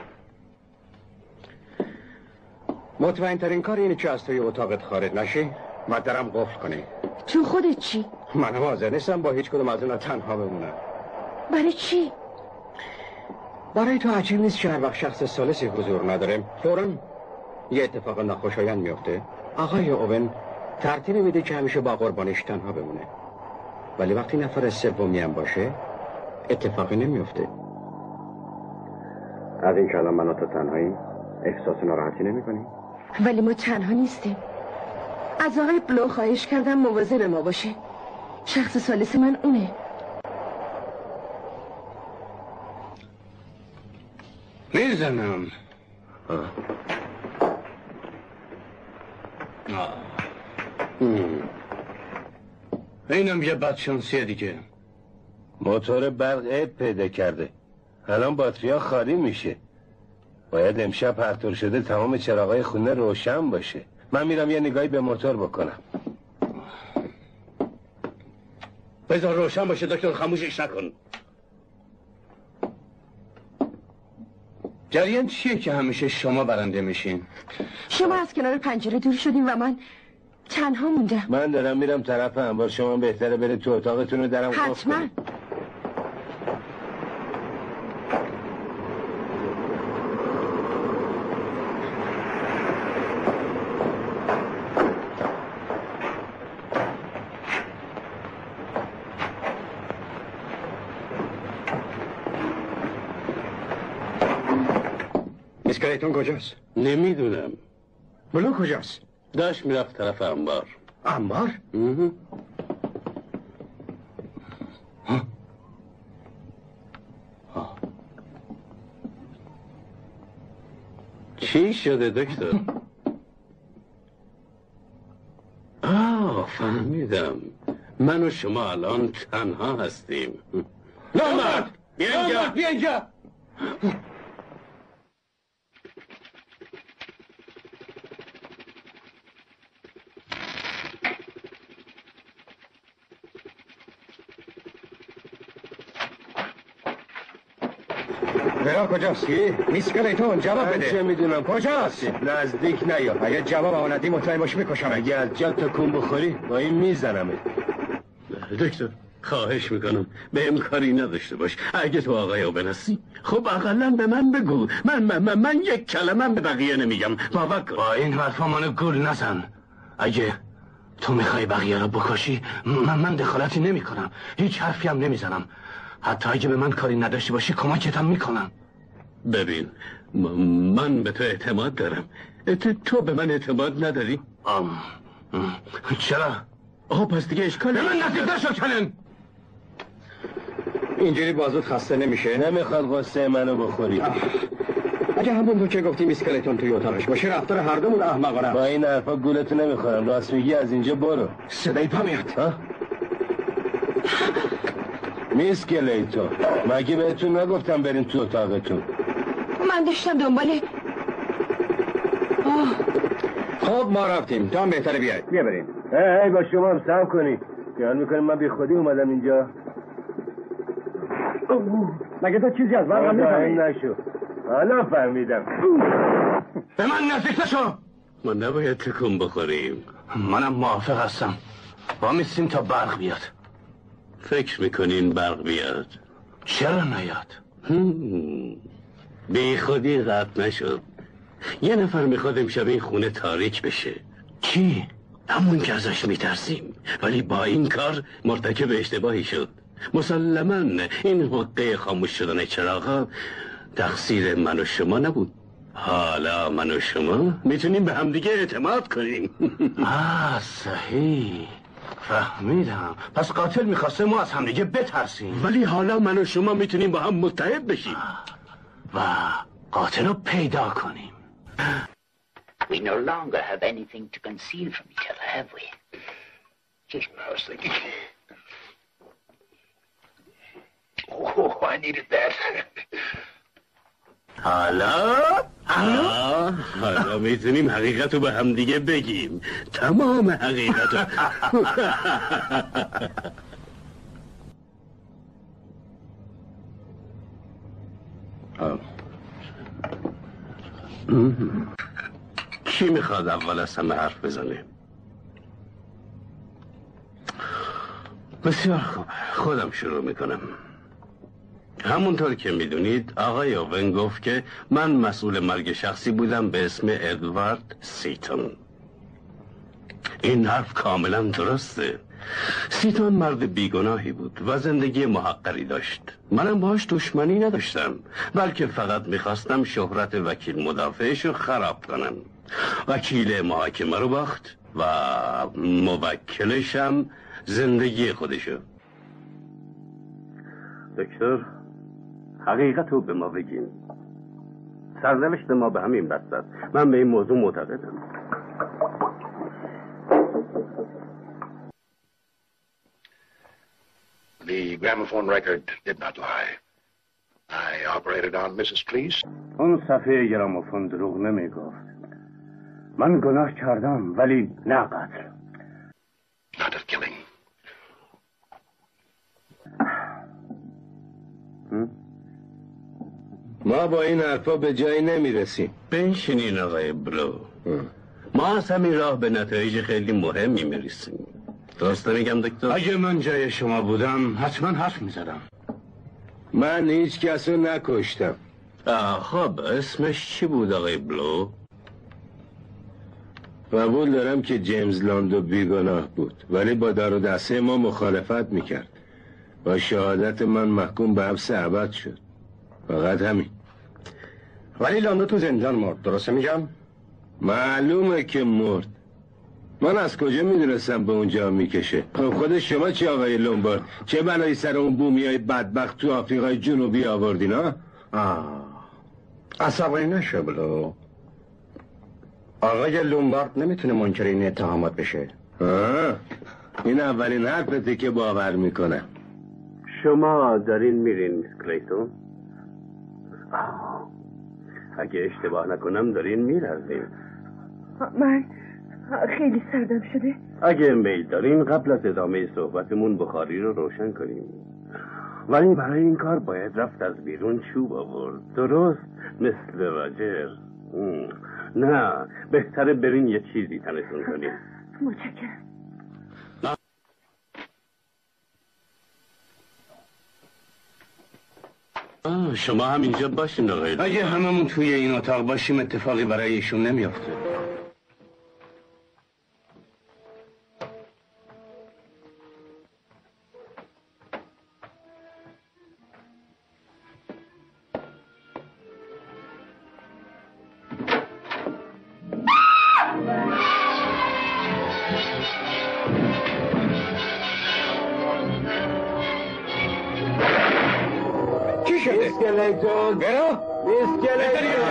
مطمئن ترین کار اینه که از توی اتاقت خارج نشی و درم قفل کنی. تو خودت چی؟ منم حاضر نیستم با هیچ کدوم از اونا تنها بمونم. برای چی؟ برای تو عجیب نیست که هر وقت شخص ثالثی حضور نداره فوراً یه اتفاق ناخوشایند میفته. آقای اوون ترتیبی میده که همیشه با قربانش تنها بمونه، ولی وقتی نفر سومی هم باشه اتفاقی نمیفته. از این که الان من و تو تنهایی احساس ناراحتی نمی کنی؟ ولی ما تنها نیستیم. از آقای بلو خواهش کردم مواظب ما باشه. شخص ثالث من اونه. میزنم. اینم یه بدشانسیه دیگه. موتور برق عیب پیدا کرده. الان باتریا خالی میشه. باید امشب پرتور شده تمام چراغای خونه روشن باشه. من میرم یه نگاهی به موتور بکنم. بذار روشن باشه دکتر، خاموشش نکن. جریان چیه که همیشه شما برنده میشین؟ شما از کنار پنجره دور شدیم و من تنها موندم. من دارم میرم طرف انبار، شما بهتره برید تو اتاقتون رو درم قفل حتما. کنید. میس کلیتون کجاست؟ نمیدونم. بلو کجاست؟ داشت میرفت طرف انبار. انبار؟ چی شده دکتر؟ آه فهمیدم. من و شما الان تنها هستیم. نامرد! بیا اینجا! بیا اینجا! برا کجاست؟ میس کلیتون جواب بده. چه میدونم کجاست؟ نزدیک نیا. اگه جواب آن ندی مطمئن باش میکشم. اگه از جا تکون بخوری با این میزنمه. دکتر خواهش میکنم به امکاری نداشته باش. اگه تو آقای اوبن هستی خب اقلا به من بگو. من من, من, من یک کلمه به بقیه نمیگم. باور کن. با این حرفا منو گول نزن. اگه تو میخوای بقیه رو بکشی من, من دخالتی نمی کنم. هیچ حرفی هم نمیزنم. حتی اگه به من کاری نداشته باشی کمکتم میکنم. ببین من به تو اعتماد دارم. تو, تو به من اعتماد نداری؟ آم. چرا؟ آقا پس دیگه اشکال به من نزدیک نشو کنن. اینجوری بازوت خسته نمیشه؟ نمیخواد قصه منو بخوری. اگه همون تو که گفتیم اسکلتون توی اتاقش باشه رفتار هر دومون احمقانه. با این حرفا گولتو نمیخورم. راست میگی از اینجا برو. صدای پا میاد. ها؟ میسکلیتو مگه بهتون نگفتم بریم تو اتاقتون؟ من داشتم دنباله. خب ما رفتیم تا هم بهتره بیاید. بیا بریم. ای ای با شما هم سم کنی. خیال میکنیم من بی خودی اومدم اینجا. مگه تو چیزی از برقم میفهمی؟ نشو حالا فهمیدم. به من نزدیک نشو. ما نباید تکون بخوریم. منم موافق هستم. با میسیم تا برق بیاد. فکر میکنین برق بیاد؟ چرا نیاد؟ بی خودی قطع نشد. یه نفر میخواد امشب این خونه تاریک بشه. کی؟ همون که ازش میترسیم. ولی با این کار مرتکب اشتباهی شد. مسلماً این حقه خاموش شدن چراغا تقصیر من و شما نبود. حالا من و شما میتونیم به همدیگه اعتماد کنیم. آه صحیح فهمیدم. پس قاتل میخواسته ما از همدیگه بترسیم. ولی حالا من و شما میتونیم با هم متحد بشیم و قاتل رو پیدا کنیم. We no longer have anything to conceal from each other, have we? Just what I was thinking. Oh, I needed that. حالا حالا حالا میتونیم حقیقت رو به هم دیگه بگیم. تمام حقیقت رو. کی میخواد اول از همه حرف بزنه؟ بسیار خوب خودم شروع میکنم. همونطور که میدونید آقای اوون گفت که من مسئول مرگ شخصی بودم به اسم ادوارد سیتون. این حرف کاملا درسته. سیتون مرد بیگناهی بود و زندگی محقری داشت. منم باهاش دشمنی نداشتم بلکه فقط میخواستم شهرت وکیل مدافعش رو خراب کنم. وکیل محاکمه رو باخت و موکلشم زندگی خودشو. دکتر حقیقت رو به ما بگین. سرنوشت ما به همین بست است. من به این موضوع معتقدم. The gramophone record did not lie. I operated on Missus Cleese. اون صفحه گراموفون دروغ نمی گفت. من گناه کردم ولی نه قتل. Not of killing. ما با این حرفا به جایی نمیرسیم. بنشینین آقای برو. ما از همین راه به نتایج خیلی مهمی میرسیم. درست میگم دکتر؟ اگه من جای شما بودم حتما حرف میزدم. من هیچ کس رو نکشتم. خب اسمش چی بود آقای بلو؟ قبول دارم که جیمز لاندو بیگناه بود ولی با در و دسته ما مخالفت میکرد. با شهادت من محکوم به حبس ابد شد. فقط همین. ولی لاندو تو زندان مرد. درسته میگم؟ معلومه که مرد. من از کجا میدونستم به اونجا میکشه؟ خب خود شما چی آقای لومبارد؟ چه بلایی سر اون بومیای بدبخت تو آفریقای جنوبی آوردین ها؟ آه عصبانی نشو بلو. آقای لومبارد نمیتونه منکر این اتهامات بشه. آه این اولین حرفته که باور میکنم. شما دارین میرین میس کلیتون؟ اگه اشتباه نکنم دارین میرزین. من خیلی سردم شده. اگه میل دارین قبل از ادامه صحبتمون بخاری رو روشن کنیم. ولی برای این کار باید رفت از بیرون چوب آورد. درست مثل راجر. نه بهتره برین یه چیزی تنشون کنیم. متشکرم. آه شما هم اینجا باشین آقای. اگه هممون توی این اتاق باشیم اتفاقی برای ایشون نمیافته. چی شده؟ اسکلیتون برو اسکلیتون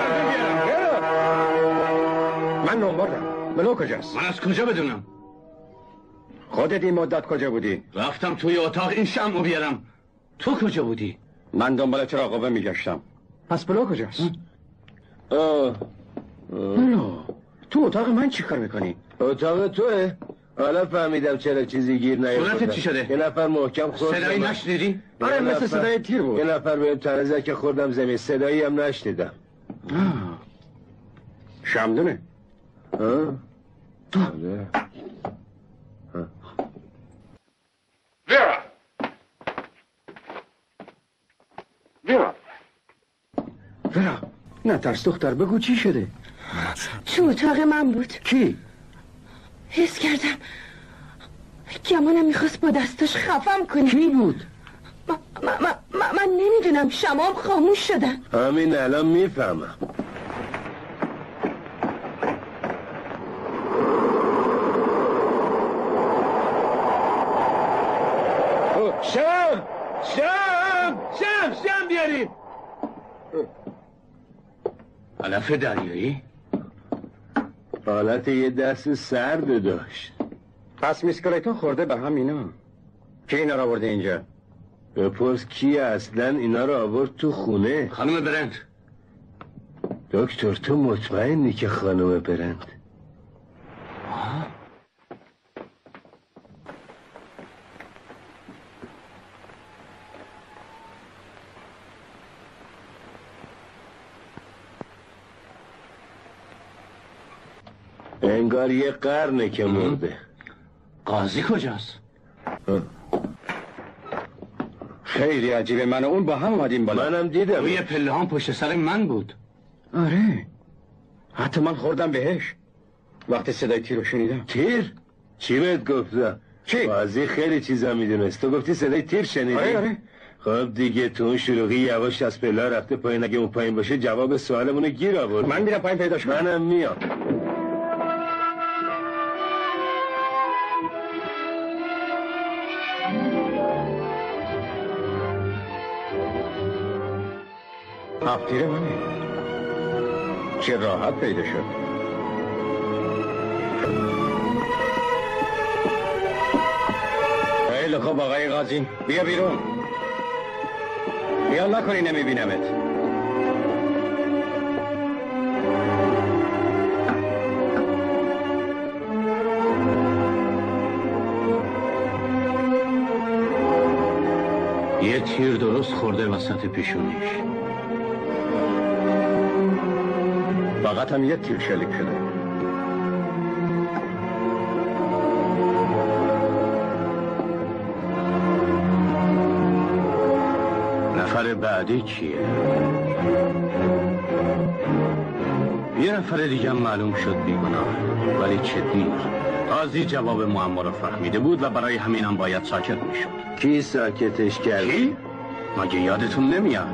من نمبردم ملو کجاست؟ من از کجا بدونم؟ خودت این مدت کجا بودی؟ رفتم توی اتاق این شمعو بیارم. تو کجا بودی؟ من دنبال چراغ میگشتم. پس بلو کجاست؟ آه بلو تو اتاق من چی کار میکنی؟ اتاق توه؟ حالا فهمیدم چرا چیزی گیر نیفتاد. صورتت چی شده؟ یه نفر محکم خورد. صدایی نشنیدی؟ آره مثل صدای تیر بود. یه نفر بهم تنزه که خوردم زمین، صدایی هم نشنیدم. شمدونه. ها؟ Vera! Vera! ورا نه ترس دختر بگو چی شده؟ تو اتاق من بود. کی؟ حس کردم گمانم میخواست با دستاش خفم کنه. کی بود؟ ما ما ما ما من نمیدونم، شمام خاموش شدن. همین الان میفهمم. شم شم شم شم بیاریم. علف دریایی؟ حالت یه دست سرد داشت. پس میسکلیتون خورده به هم اینا. کی اینا رو آورده اینجا؟ بپرس کی اصلا اینا رو آورد تو خونه. خانم برند. دکتر تو مطمئنی که خانم برند؟ آه؟ انگار یه قرنه که مرده. قاضی کجاست؟ خیلی عجیبه، من و اون با هم اومدیم بالا. منم دیدم. روی پله هم پشت سر من بود. آره حتی من خوردم بهش وقتی صدای تیر رو شنیدم. تیر؟ چی بهت گفتم؟ چی؟ قاضی خیلی چیزا میدونست. تو گفتی صدای تیر شنیدی؟ آره آره. خب دیگه تو اون شلوغی یواش از پله رفته پایین. اگه اون پایین باشه جواب سوالمونو گیر آورد. من میرم پایین پیداش کنم. منم میام. هفتیره منه. چه راحت پیدا شد. خیلی خوب آقای قاضی، بیا بیرون. خیال نکنی نمیبینمت. یه تیر درست خورده وسط پیشونیش. فقط هم یه تیر شلیک شده. نفر بعدی کیه؟ یه نفر دیگه معلوم شد بیگناه، ولی چه دیر. قاضی جواب معما رو فهمیده بود و برای همینم باید ساکت میشد. کی ساکتش کرد؟ کی؟ مگه یادتون نمیاد؟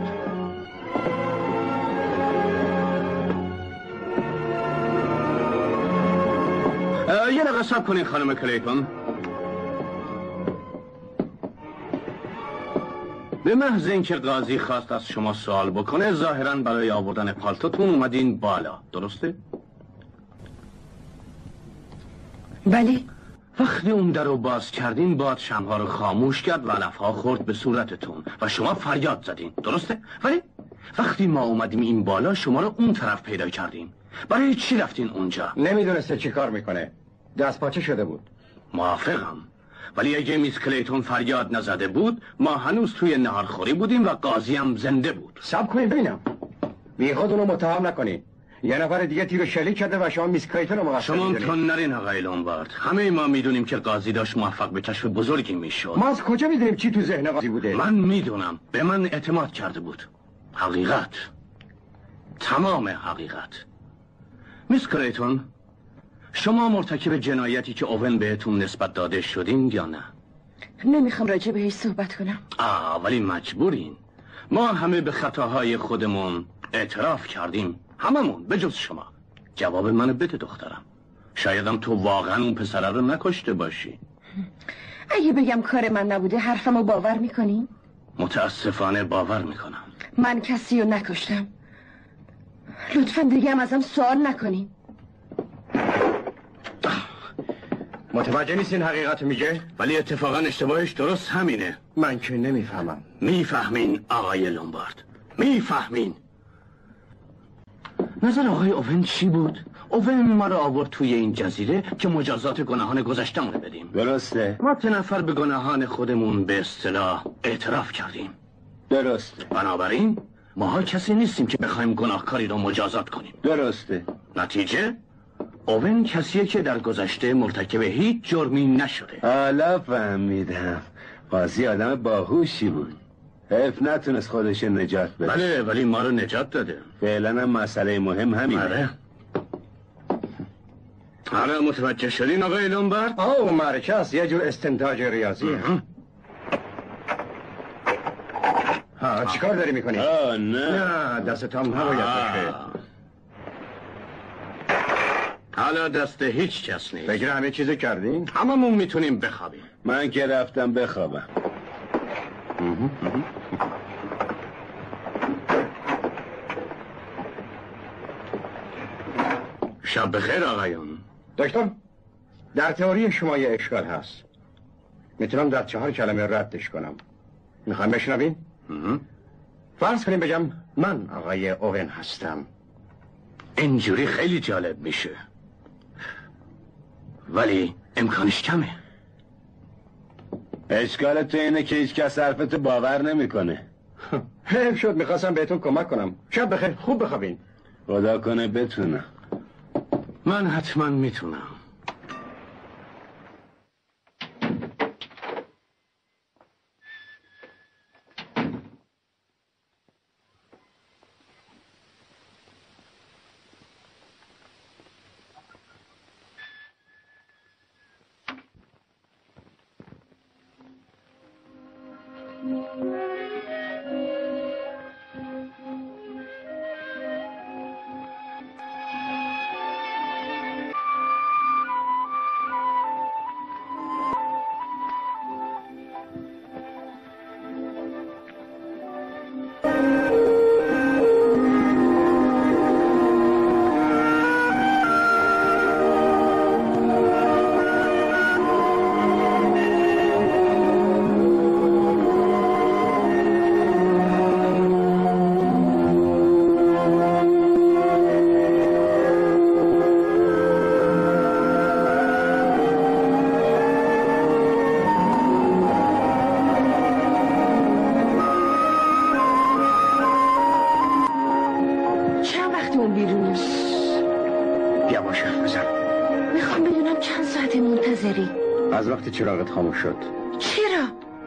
یه دقیقه صبر کنین خانم کلیتون. به محض اینکه قاضی خواست از شما سوال بکنه ظاهراً برای آوردن پالتوتون اومدین بالا، درسته؟ بله. وقتی اون در رو باز کردین باد شمها رو خاموش کرد و علفها خورد به صورتتون و شما فریاد زدین، درسته؟ ولی وقتی ما اومدیم این بالا شما رو اون طرف پیدا کردیم. برای چی رفتین اونجا؟ نمیدونسته چی کار میکنه. دست پاچه شده بود. موافقم، ولی اگه میس کلیتون فریاد نزده بود ما هنوز توی نهارخوری بودیم و قاضی هم زنده بود. صبر کنین ببینم. بی خود اونو متهم نکنی. یه نفر دیگه تیرو شلیک کرده و شما میس کلیتون رو مقصر شما میدونید. تون نرین آقای لومبارد. همه ما میدونیم که قاضی داشت موفق به کشف بزرگی میشد. ما از کجا میدونیم چی تو ذهن قاضی بوده؟ من میدونم. به من اعتماد کرده بود. حقیقت، تمام حقیقت. میس کلیتون، شما مرتکب جنایتی که اوون بهتون نسبت داده شدین یا نه؟ نمیخوام راجع بهش صحبت کنم. آه ولی مجبورین. ما همه به خطاهای خودمون اعتراف کردیم، هممون به جز شما. جواب منو بده دخترم. شایدم تو واقعا اون پسره رو نکشته باشی. اگه بگم کار من نبوده حرفمو باور میکنی؟ متاسفانه باور میکنم. من کسی رو نکشتم. لطفا دیگه هم ازم سوال نکنین. متوجه نیستین حقیقت میگه؟ ولی اتفاقا اشتباهش درست همینه. من که نمیفهمم. میفهمین آقای لومبارد، میفهمین. نظر آقای اوون چی بود؟ اوون ما رو آورد توی این جزیره که مجازات گناهان گذشتمون رو بدیم. درسته. ما سه نفر به گناهان خودمون به اصطلاح اعتراف کردیم. درسته. بنابراین ماها کسی نیستیم که بخوایم گناهکاری رو مجازات کنیم. درسته. نتیجه اوون کسیه که در گذشته مرتکب هیچ جرمی نشده. حالا فهمیدم. قاضی آدم باهوشی بود. حیف نتونست خودش نجات بده. بله ولی ما رو نجات داده. فعلا هم مسئله مهم همینه. بله. حالا متوجه شدین آقای لومبارد؟ آه مرکز یه جور استنتاج ریاضی. ها چیکار داری میکنی؟ آه نه نه دستت هم نباید باشه. حالا دست هیچ کس نیست. فکر همه چیزی کردین؟ هممون میتونیم بخوابیم. من که رفتم بخوابم. شب بخیر آقایون. دکتر در تئوری شما یه اشکال هست. میتونم در چهار کلمه ردش کنم. میخوایم بشنوین؟ فرض کنیم بگم من آقای اوون هستم. اینجوری خیلی جالب میشه ولی امکانش کمه. اشکال تو اینه که هیچ کس حرفتو باور نمیکنه. حیف شد میخواستم بهتون کمک کنم. شب بخیر خوب بخوابین. خدا کنه بتونم. من حتما میتونم. از وقتی چراغت خاموش شد. چرا؟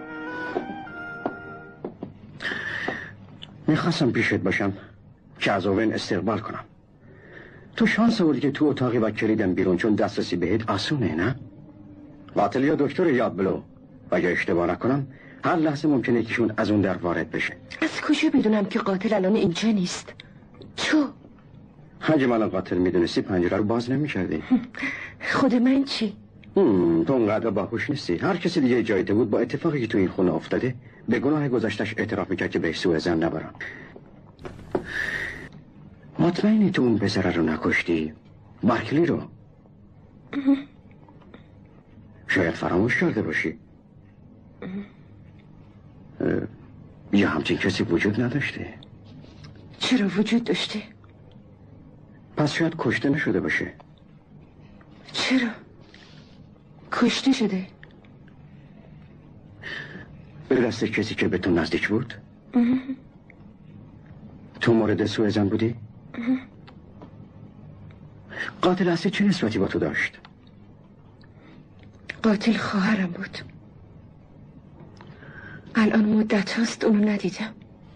میخواستم پیشت باشم که از اوون استقبال کنم. تو شانس آوردی که تو اتاقی و کلیدم بیرون چون دسترسی بهت آسونه نه؟ قاتل یا دکتر یاد بلو و اگه اشتباه نکنم هر لحظه ممکنه یکیشون از اون در وارد بشه. از کجا بدونم که قاتل الان اینجا نیست؟ تو؟ اگه من قاتل میدونستی پنجره رو باز نمیکردی. خود من چی؟ هم، تو اونقدر باهوش نیستی. هر کسی دیگه جایته بود با اتفاقی که تو این خونه افتاده به گناه گذشتش اعتراف میکرد که بهش سوء ظن نبرن. مطمئنی تو اون پسره رو نکشتی؟ بارکلی رو؟ شاید فراموش کرده باشی. یا همچین کسی وجود نداشته. چرا وجود داشته؟ پس شاید کشته نشده باشه. چرا؟ کشته شده؟ به دست کسی که به تو نزدیک بود؟ تو مورد سوء ظن بودی؟ قاتل اصلی چه نسبتی با تو داشت؟ قاتل خواهرم بود. الان مدت هاست اونو ندیدم.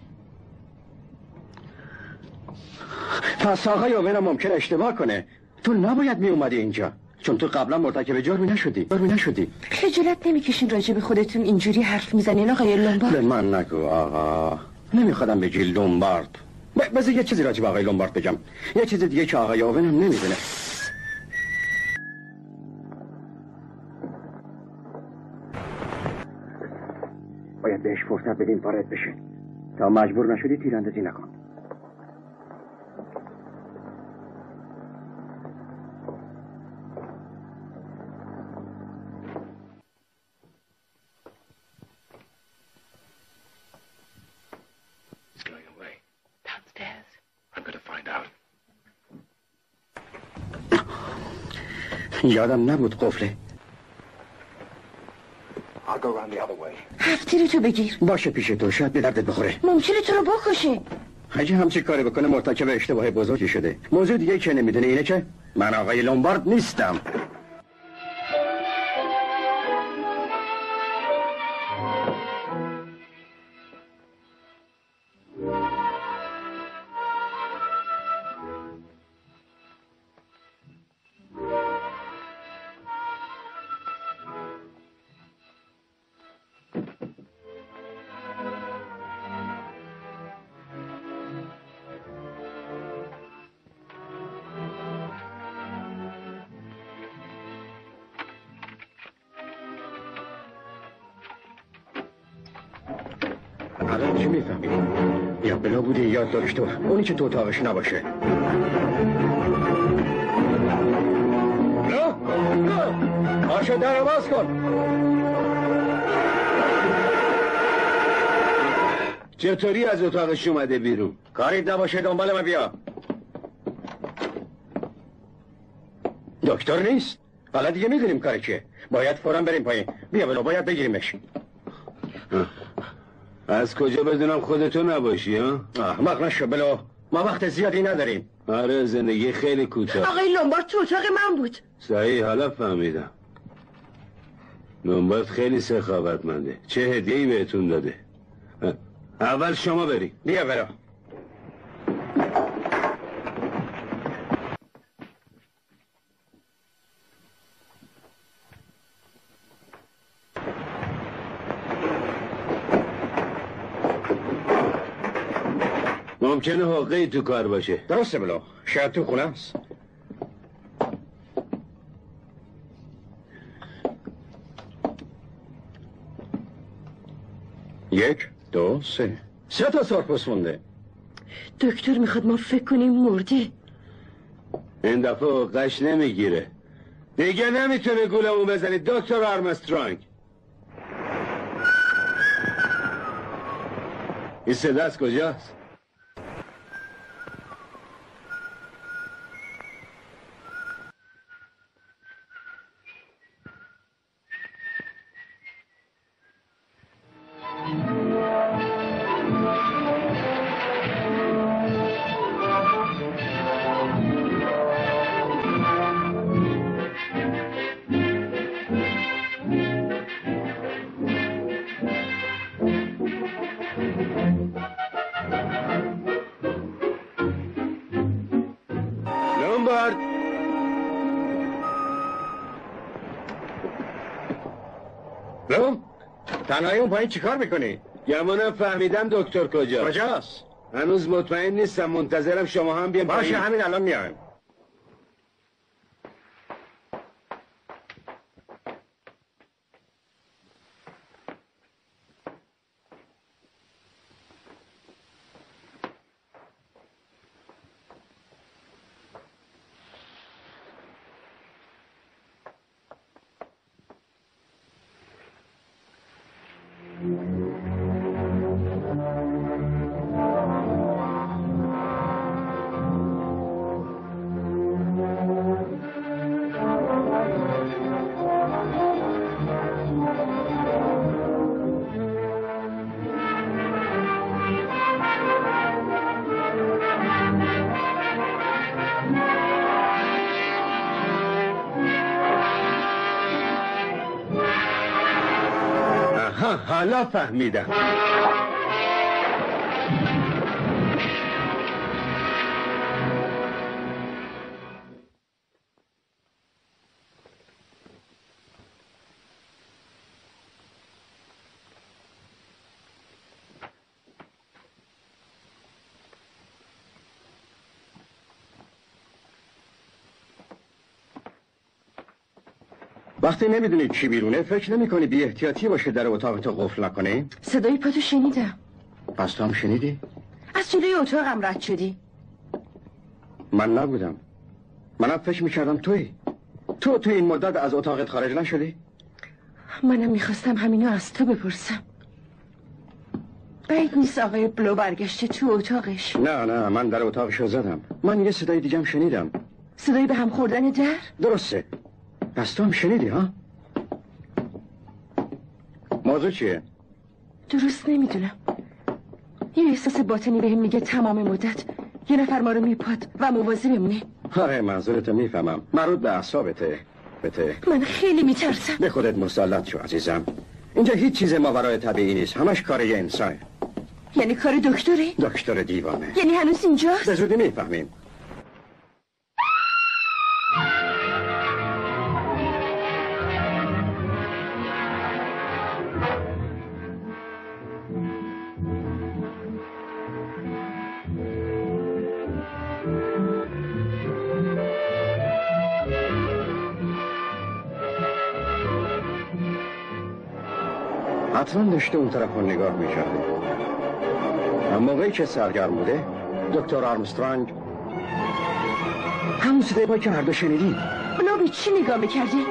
پس آقای اوون ممکن اشتباه کنه. تو نباید می اومدی اینجا چون تو قبلا مرتکب جرمی نشدی. جرمی نشدی. خجالت نمیکشین راجع به خودتون اینجوری حرف میزنین آقای لومبارد؟ به من نگو آقا. نمیخوادم بگی لومبارد. بذار یه چیزی راجع به آقای لومبارد بگم. یه چیز دیگه که آقای اوون هم نمیدونه. باید بهش فرصت بدیم وارد بشه. تا مجبور نشدی تیراندازی نکن. He's going away. Downstairs. I'm going to find out. یادم نبود قفله. I'll go around the other way. هفتیری تو بگیر. باشه پیش تو، شاید به دردت بخوره. ممکنه تو رو بکشه. اگه همچی کاری بکنه مرتکب اشتباه بزرگی شده. موضوع دیگه که نمیدونه اینه که من آقای لومبارد نیستم. الان چی میفهمی؟ یا بلا بودی یاد داشت تو اونی که تو اتاقش نباشه. بلا بلا آشو در رو باز کن. چطوری از اتاقش اومده بیرون؟ کاریت نباشه دنبال من بیا. دکتر نیست؟ حالا دیگه میدونیم کاری که باید فوراً بریم پایین. بیا بلا باید بگیریمش. از کجا بدونم خودتو نباشی ها؟ احمق نشو بلا، ما وقت زیادی نداریم. آره زندگی خیلی کوتاه. آقای لومبارد تو اتاق من بود. صحیح، حالا فهمیدم. لومبارد خیلی سخاوتمنده. چه هدیه‌ای بهتون داده؟ اول شما بری. بیا برو. ممکنه حقه تو کار باشه. درسته بلا، شاید تو خونه است. یک دو سه سه تا سرپوست مونده. دکتر میخواد ما فکر کنیم مرده. این دفعه حقهش نمیگیره. دیگه نمیتونه گولمون بزنید دکتر آرمسترانگ. این صدا از کجاست؟ لومبارد لوم تنهایی اون پایین چیکار میکنی؟ گمانم فهمیدم دکتر کجاست. کجاست؟ هنوز مطمئن نیستم، منتظرم شما هم بیان. باشه همین الان میایم. حالا فهمیدم. وقتی نمیدونی چی بیرونه فکر نمی کنی بی احتیاطی باشه در اتاق تو قفل نکنی؟ صدای پاتو شنیدم. پس تو هم شنیدی؟ از جلوی اتاقم رد شدی. من نبودم. منم فکر میکردم توی تو تو این مدت از اتاقت خارج نشدی؟ منم میخواستم همینو از تو بپرسم. بعید نیست آقای بلو برگشته تو اتاقش. نه نه من در اتاقشو زدم. من یه صدای دیگه هم شنیدم. صدای به هم خوردن در؟ درسته. پس تو هم شنیدی ها؟ موضوع چیه؟ درست نمیدونم. یه احساس باطنی بهم میگه تمام مدت یه نفر ما رو میپاد و موازی بمونه. آره منظورتو میفهمم. مربوط به اعصابته. بته. من خیلی میترسم. به خودت مسلط شو عزیزم. اینجا هیچ چیز ماورای طبیعی نیست. همش کار یه انسانه. یعنی کار دکتره؟ دکتر دیوانه. یعنی هنوز اینجاست؟ به زودی میفهمیم. حتما داشته اون طرف رو نگاه میکرده. اما موقعی که سرگرم بوده دکتر آرمسترانگ همون صدای پایی که هر دو شنیدید. اونا به چی نگاه میکردی؟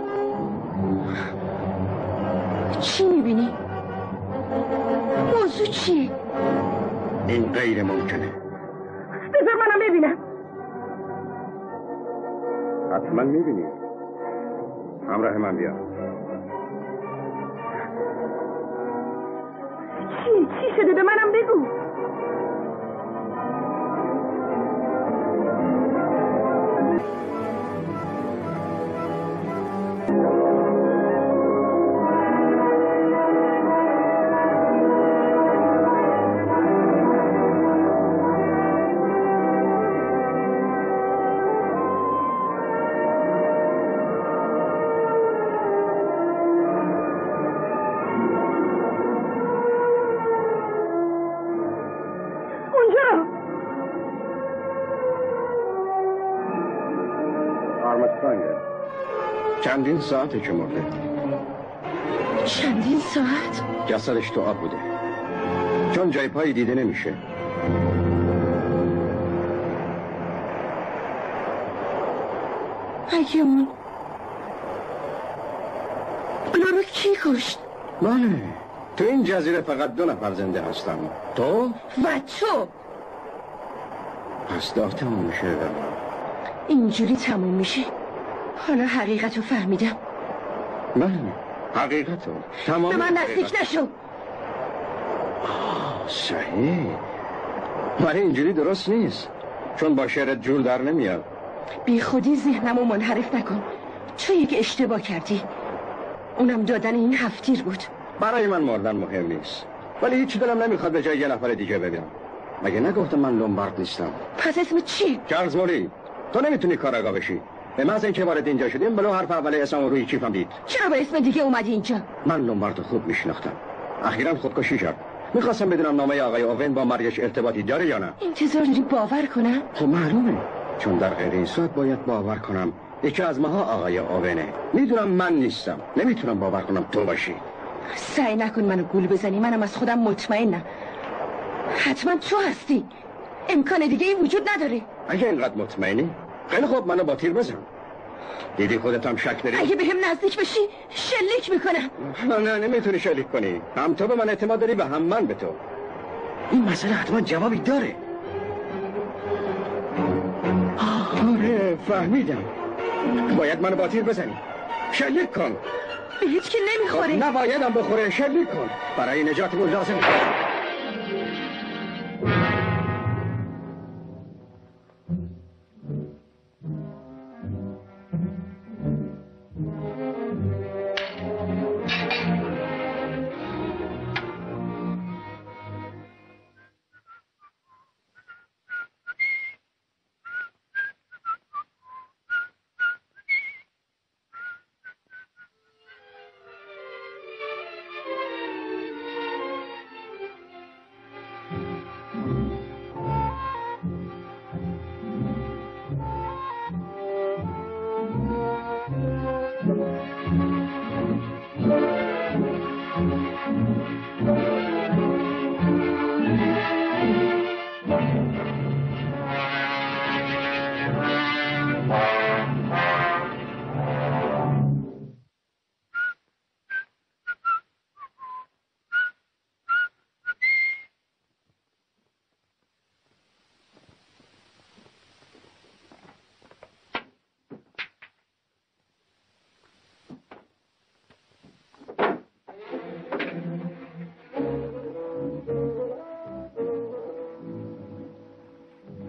چی میبینی؟ موضوع چیه؟ این غیر ممکنه. بذار منم ببینم. حتما میبینی. همراه من بیا. چی؟ چی شده؟ به منم بگو. چندین ساعته که مرده. چندین ساعت؟ جسدش تو آب بوده چون جای پایی دیده نمیشه. اگه اون اونا رو کی کشت؟ بله تو این جزیره فقط دو نفر زنده هستن، تو و تو. پس دار تموم میشه. اینجوری تموم میشه. حالا حقیقت رو فهمیدم. بله حقیقت رو تمام. به من نزدیک نشو. صحیح ولی اینجوری درست نیست چون با شعرت جور در نمیاد. بی خودی ذهنمو منحرف نکن. تو یک اشتباه کردی. اونم دادن این هفتیر بود. برای من مردن مهم نیست ولی هیچ دلم نمیخواد به جای یه نفر دیگه ببینم. مگه نگفتم من لومبارد نیستم؟ پس اسم چی؟ چارلز موری. تو نمیتونی کاراگاه بشی. به محض اینکه وارد اینجا شدیم بلو حرف اول اسم روی کیفم دید. چرا به اسم دیگه اومدی اینجا؟ من لومبارد خوب میشناختم. اخیراً خودکشی کرد. میخواستم بدونم نامه آقای اوون با مرگش ارتباطی داره یا نه. انتظار داری باور کنم؟ خب معلومه چون در غیر این صورت باید باور کنم یکی از ماها آقای اوونه. میدونم من نیستم. نمیتونم باور کنم تو باشی. سعی نکن منو گول بزنی. منم از خودم مطمئنم. حتما تو هستی. امکان دیگه ای وجود نداره. اگه اینقدر مطمئنی خیلی خوب منو با تیر بزن. دیدی خودت هم شک داری؟ اگه بهم نزدیک بشی شلیک میکنم. نه نه نمیتونی شلیک کنی. هم تو به من اعتماد داری و هم من به تو. این مسئله حتما جوابی داره. آره فهمیدم. باید منو با تیر بزنی. شلیک کن. به هیچ که نمیخوره. نبایدم بخوره. شلیک کن. برای نجاتمون لازم.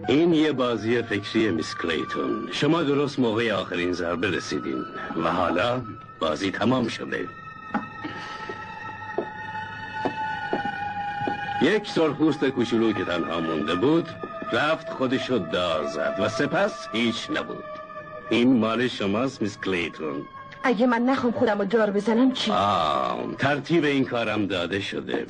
این یه بازی فکری میس کلیتون. شما درست موقع آخرین ضربه رسیدین و حالا بازی تمام شده. یک سرخپوست کوچولو که تنها مونده بود رفت خودشو دار زد و سپس هیچ نبود. این مال شماست میس کلیتون. اگه من نخوام خودم رو دار بزنم چی؟ آه، ترتیب این کارم داده شده.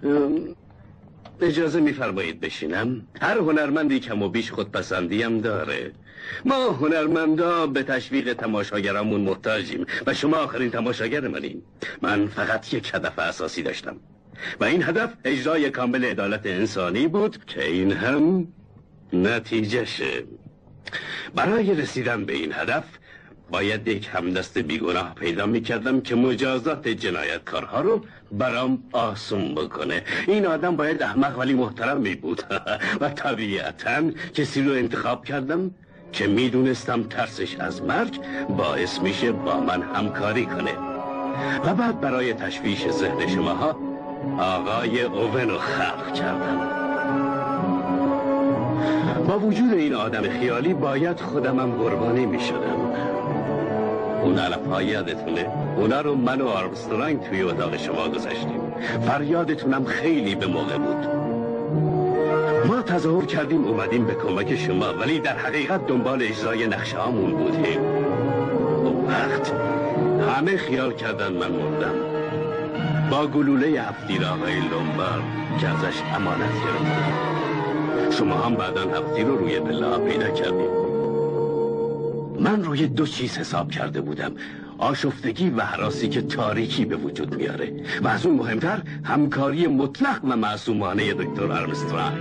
اجازه میفرمایید بشینم؟ هر هنرمندی کم و بیش خودپسندیم داره. ما هنرمندا به تشویق تماشاگرامون محتاجیم و شما آخرین تماشاگر منین. من فقط یک هدف اساسی داشتم و این هدف اجرای کامل عدالت انسانی بود که این هم نتیجهشه. برای رسیدن به این هدف باید یک همدست بیگناه پیدا میکردم که مجازات جنایتکارها رو برام آسون بکنه. این آدم باید احمق ولی محترمی بود و طبیعتاً کسی رو انتخاب کردم که میدونستم ترسش از مرگ باعث میشه با من همکاری کنه. و بعد برای تشویش ذهن شماها آقای اوون رو خلق کردم. با وجود این آدم خیالی باید خودمم قربانی میشدم. اون علف‌ها یادتونه؟ اونا رو من و آرمسترانگ توی اتاق شما گذاشتیم. فریادتونم خیلی به موقع بود. ما تظاهر کردیم اومدیم به کمک شما ولی در حقیقت دنبال اجرای نقشه هامون بودیم. اون وقت همه خیال کردن من مردم. با گلوله هفتیر آقای لومبارد که ازش امانت گرفتم. شما هم بعداً هفتیر رو روی پله پیدا کردیم. من روی دو چیز حساب کرده بودم: آشفتگی و هراسی که تاریکی به وجود میاره و از اون مهمتر همکاری مطلق و معصومانه دکتر آرمسترانگ.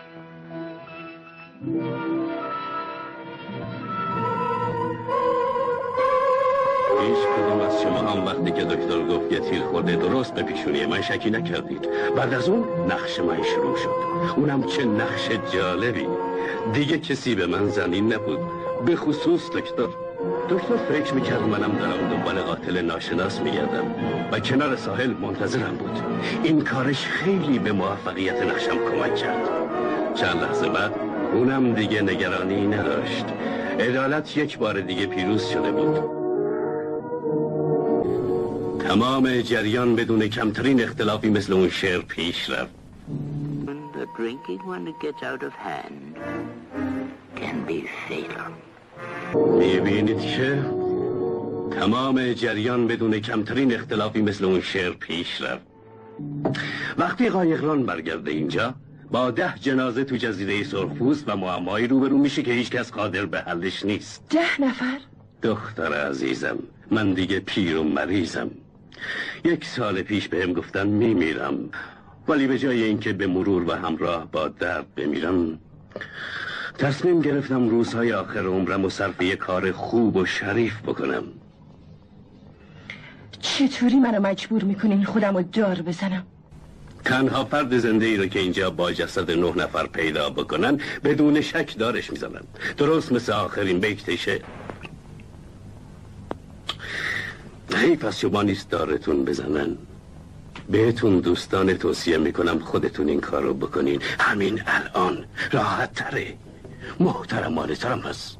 هیچ کدوم از شما هم وقتی که دکتر گفت یه تیر خورده درست به پیشونی من شکی نکردید. بعد از اون نقش من شروع شد. اونم چه نقش جالبی. دیگه کسی به من زمین نبود، به خصوص دکتر. دکتر فکر میکرد منم دارم دنبال قاتل ناشناس میگردم و کنار ساحل منتظرم بود. این کارش خیلی به موفقیت نقشم کمک کرد. چند لحظه بعد اونم دیگه نگرانی نداشت. عدالت یک بار دیگه پیروز شده بود. تمام جریان بدون کمترین اختلافی مثل اون شعر پیش رفت. The drinking when it gets out of hand can be fatal. میبینید که تمام جریان بدون کمترین اختلافی مثل اون شعر پیش رفت. وقتی قایقران برگرده اینجا با ده جنازه تو جزیره سرخپوست و معمایی روبرو میشه که هیچ کس قادر به حلش نیست. ده نفر؟ دختر عزیزم، من دیگه پیر و مریضم. یک سال پیش بهم گفتن میمیرم، ولی به جای اینکه به مرور و همراه با درد بمیرم تصمیم گرفتم روزهای آخر عمرم و صرف یک کار خوب و شریف بکنم. چطوری منو مجبور میکنین خودم رو دار بزنم؟ تنها فرد زنده ای رو که اینجا با جسد نه نفر پیدا بکنن بدون شک دارش میزنن، درست مثل آخرین بیکتشه. حیف از شما نیست دارتون بزنن. بهتون دوستان توصیه میکنم خودتون این کار رو بکنین. همین الان راحت تره، محترمانه ترم هست.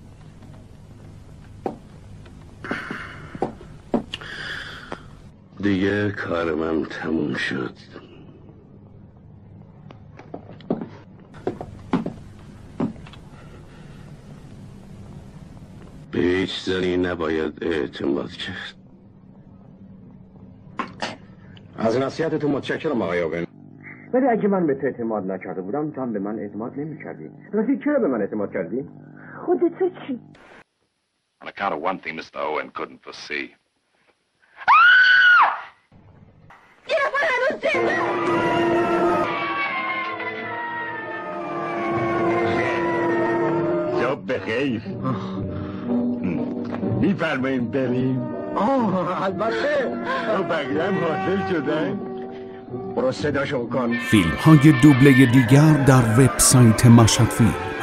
دیگه کار من تموم شد. به هیچ زنی نباید اعتماد کرد. از نصیحتتون متشکرم آقای اوون. ولی اگه من به تو اعتماد نکرده بودم تو هم به من اعتماد نمی کردی. راستی چرا به من اعتماد کردی؟ خودت چی؟ On account of one thing Mister Owen couldn't foresee. یه نفر هنوز زنده! صبح بخیر. میفرماییم بریم؟ آه البته. و بقیه هم حاصل شدن؟ برو صداشو کن. فیلم های دوبله دیگر در وبسایت مشهد فیلم.